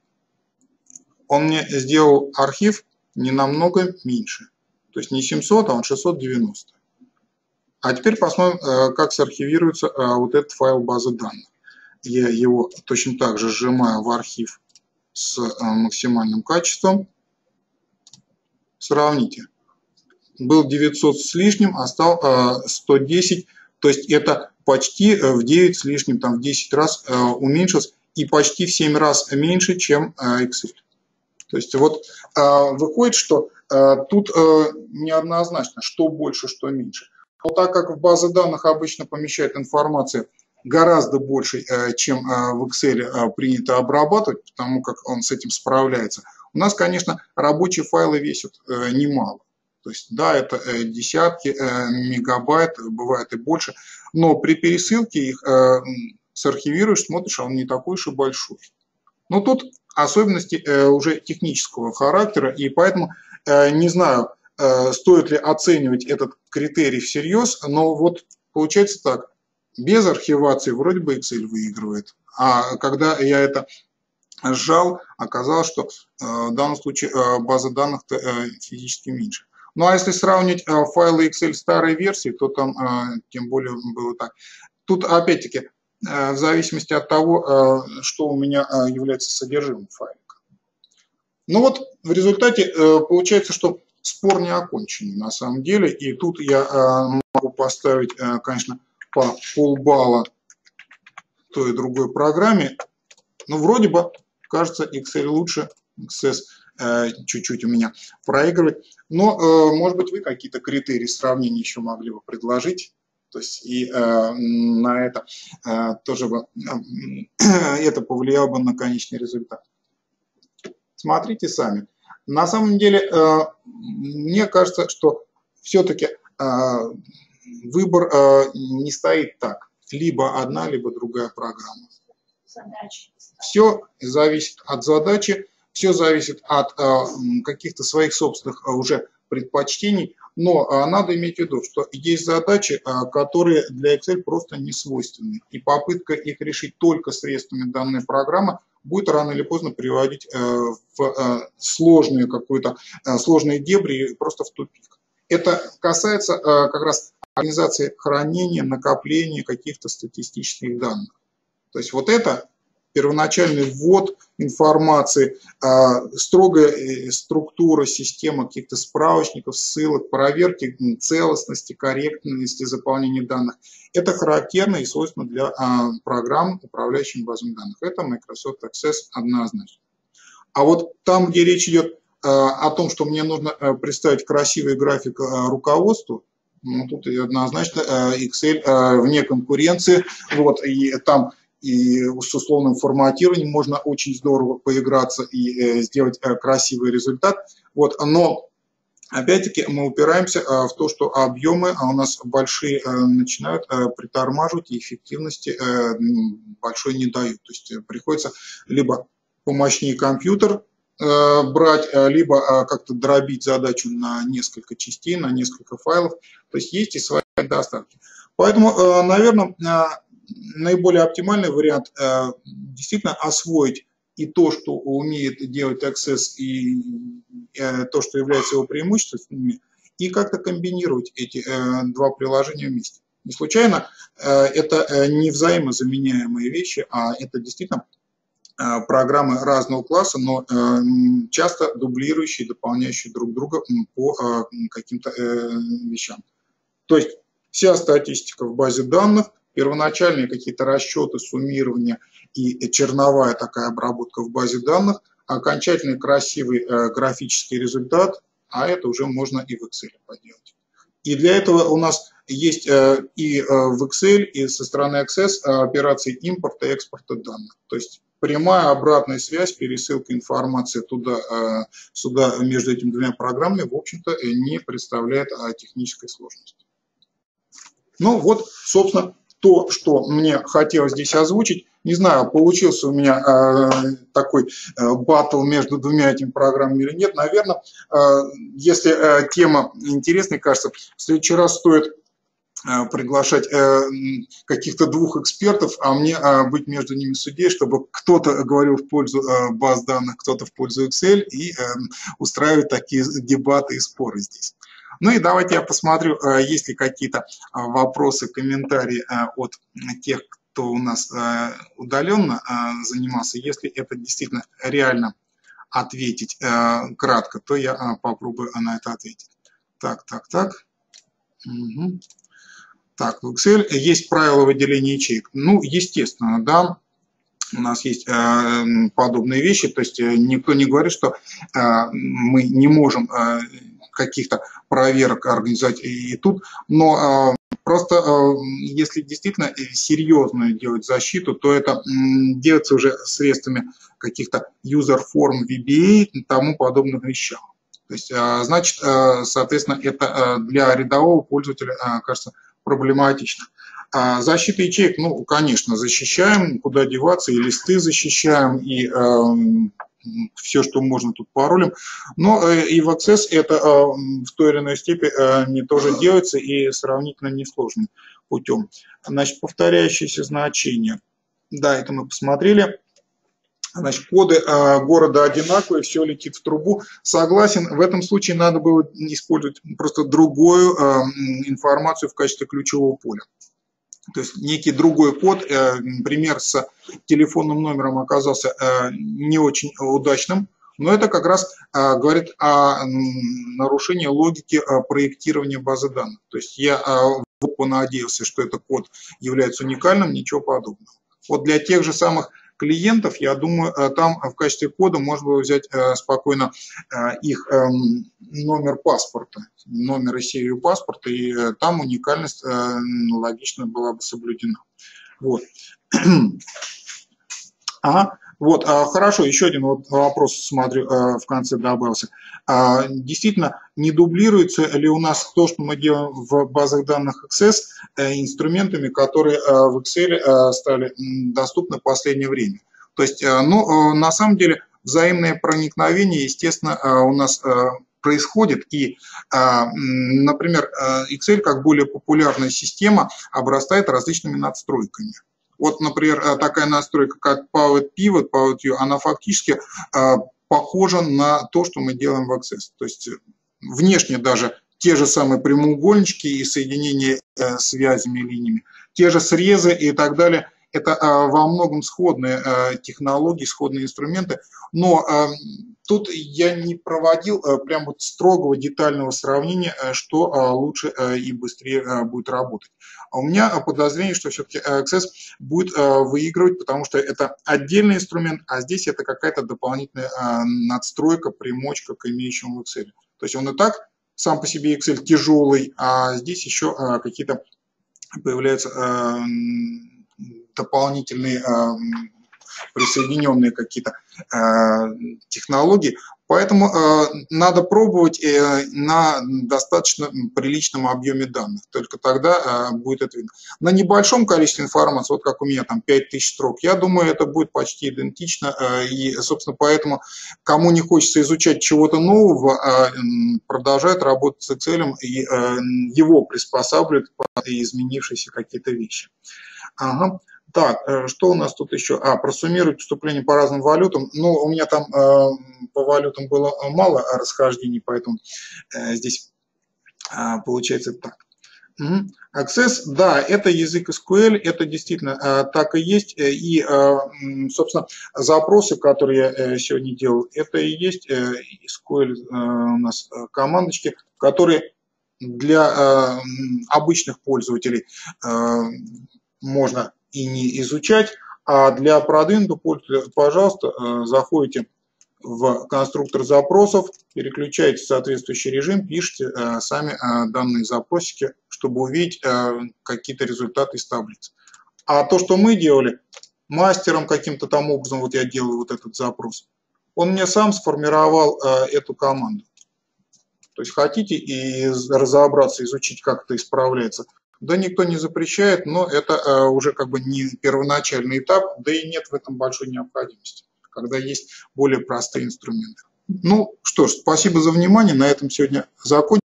он мне сделал архив не намного меньше. То есть не семьсот, а он шестьсот девяносто. А теперь посмотрим, как сархивируется вот этот файл базы данных. Я его точно так же сжимаю в архив с максимальным качеством. Сравните. Был девятьсот с лишним, а стал сто десять. То есть это почти в девять с лишним, там в десять раз уменьшилось. И почти в семь раз меньше, чем Excel. То есть вот выходит, что тут неоднозначно, что больше, что меньше. Но так как в базы данных обычно помещают информацию гораздо больше, чем в Excel принято обрабатывать, потому как он с этим справляется, у нас, конечно, рабочие файлы весят немало. То есть, да, это десятки мегабайт, бывает и больше, но при пересылке их сархивируешь, смотришь, а он не такой уж и большой. Но тут особенности уже технического характера, и поэтому не знаю, стоит ли оценивать этот критерий всерьез, но вот получается так, без архивации вроде бы Excel выигрывает, а когда я это сжал, оказалось, что в данном случае база данных физически меньше. Ну а если сравнить файлы Excel старой версии, то там тем более было так. Тут опять-таки в зависимости от того, что у меня является содержимым файлика. Ну вот в результате получается, что спор не окончен на самом деле. И тут я могу поставить, конечно, по полбалла той и другой программе. Но вроде бы, кажется, Excel лучше, икс эс чуть-чуть у меня проигрывает. Но, может быть, вы какие-то критерии сравнения еще могли бы предложить. То есть и э, на это э, тоже бы, э, это повлияло бы на конечный результат. Смотрите сами. На самом деле, э, мне кажется, что все-таки э, выбор э, не стоит так. Либо одна, либо другая программа. Задачи. Все зависит от задачи, все зависит от э, каких-то своих собственных уже предпочтений. Но а, надо иметь в виду, что есть задачи, а, которые для Excel просто не свойственны. И попытка их решить только средствами данной программы будет рано или поздно приводить а, в а, сложные, какую-то, а, сложные дебри, просто в тупик. Это касается а, как раз организации хранения, накопления каких-то статистических данных. То есть вот это первоначальный ввод информации, строгая структура, система каких-то справочников, ссылок, проверки целостности, корректности заполнения данных. Это характерно и свойственно для программ, управляющих базами данных. Это Microsoft Access однозначно. А вот там, где речь идет о том, что мне нужно представить красивый график руководству, ну, тут однозначно Excel вне конкуренции. Вот, и там и с условным форматированием можно очень здорово поиграться и э, сделать э, красивый результат. Вот, но опять-таки мы упираемся э, в то, что объемы у нас большие э, начинают э, притормаживать, и эффективности э, большой не дают. То есть э, приходится либо помощнее компьютер э, брать, э, либо э, как-то дробить задачу на несколько частей, на несколько файлов. То есть есть и свои недостатки. Поэтому, э, наверное, э, наиболее оптимальный вариант э, действительно освоить и то, что умеет делать Access, и э, то, что является его преимуществами, и как-то комбинировать эти э, два приложения вместе. Не случайно э, это э, не взаимозаменяемые вещи, а это действительно э, программы разного класса, но э, часто дублирующие, дополняющие друг друга по э, каким-то э, вещам. То есть вся статистика в базе данных, первоначальные какие-то расчеты, суммирования и черновая такая обработка в базе данных, окончательный красивый э, графический результат, а это уже можно и в Excel поделать. И для этого у нас есть э, и э, в Excel, и со стороны Access э, операции импорта и экспорта данных. То есть прямая обратная связь, пересылка информации туда, э, сюда между этими двумя программами, в общем-то, не представляет э, технической сложности. Ну вот, собственно, то, что мне хотелось здесь озвучить. Не знаю, получился у меня э, такой э, баттл между двумя этими программами или нет. Наверное, э, если э, тема интересная, кажется, в следующий раз стоит э, приглашать э, каких-то двух экспертов, а мне э, быть между ними судьей, чтобы кто-то говорил в пользу э, баз данных, кто-то в пользу Excel, и э, устраивать такие дебаты и споры здесь. Ну и давайте я посмотрю, есть ли какие-то вопросы, комментарии от тех, кто у нас удаленно занимался. Если это действительно реально ответить кратко, то я попробую на это ответить. Так, так, так. Угу. Так, в Excel есть правила выделения ячеек. Ну, естественно, да. У нас есть э, подобные вещи, то есть никто не говорит, что э, мы не можем э, каких-то проверок организовать и тут, но э, просто э, если действительно серьезную делать защиту, то это э, делается уже средствами каких-то user-форм ви би эй и тому подобных вещей. То есть, э, значит, э, соответственно, это э, для рядового пользователя, э, кажется, проблематично. Защита ячеек, ну, конечно, защищаем, куда деваться, и листы защищаем, и э, все, что можно, тут паролем. Но э, и в Access это э, в той или иной степени э, не тоже делается и сравнительно несложным путем. Значит, повторяющиеся значения. Да, это мы посмотрели. Значит, коды э, города одинаковые, все летит в трубу. Согласен, в этом случае надо было использовать просто другую э, информацию в качестве ключевого поля. То есть некий другой код, э, пример с телефонным номером оказался э, не очень удачным, но это как раз э, говорит о нарушении логики э, проектирования базы данных. То есть я э, понадеялся, что этот код является уникальным, ничего подобного. Вот для тех же самых клиентов, я думаю, там в качестве кода можно было взять спокойно их номер паспорта, номер и серию паспорта, и там уникальность логично была бы соблюдена. Вот. Ага. Вот, хорошо, еще один вот вопрос, смотрю, в конце добавился. Действительно, не дублируется ли у нас то, что мы делаем в базах данных Access, инструментами, которые в Excel стали доступны в последнее время? То есть, ну, на самом деле, взаимное проникновение, естественно, у нас происходит, и, например, Excel, как более популярная система, обрастает различными надстройками. Вот, например, такая настройка, как Powered Pivot, Powered View, она фактически э, похожа на то, что мы делаем в Access. То есть внешне даже те же самые прямоугольнички и соединения э, связями, линиями, те же срезы и так далее. Это э, во многом сходные э, технологии, сходные инструменты, но э, тут я не проводил э, прям вот строгого детального сравнения, э, что э, лучше э, и быстрее э, будет работать. А у меня подозрение, что все-таки Access будет э, выигрывать, потому что это отдельный инструмент, а здесь это какая-то дополнительная э, надстройка, примочка к имеющему в Excel. То есть он и так сам по себе Excel тяжелый, а здесь еще э, какие-то появляются э, дополнительные э, присоединенные какие-то э, технологии. Поэтому э, надо пробовать э, на достаточно приличном объеме данных. Только тогда э, будет это видно. На небольшом количестве информации, вот как у меня там пять тысяч строк, я думаю, это будет почти идентично. Э, и, собственно, поэтому кому не хочется изучать чего-то нового, э, продолжает работать с Excel и э, его приспосабливает под изменившиеся какие-то вещи. Ага. Так, что у нас тут еще? А, просуммировать поступления по разным валютам. Ну, у меня там э, по валютам было мало расхождений, поэтому э, здесь э, получается так. Угу. Access, да, это язык эс ку эль, это действительно э, так и есть. И, э, собственно, запросы, которые я э, сегодня делал, это и есть э, эс ку эль э, у нас э, командочки, которые для э, обычных пользователей э, можно и не изучать, а для продвинутых пользователей, пожалуйста, заходите в конструктор запросов, переключаете в соответствующий режим, пишите сами данные запросики, чтобы увидеть какие-то результаты из таблиц. А то, что мы делали, мастером каким-то там образом, вот я делаю вот этот запрос, он мне сам сформировал эту команду. То есть хотите и разобраться, изучить, как это исправляется, да никто не запрещает, но это э, уже как бы не первоначальный этап, да и нет в этом большой необходимости, когда есть более простые инструменты. Ну что ж, спасибо за внимание, на этом сегодня закончим.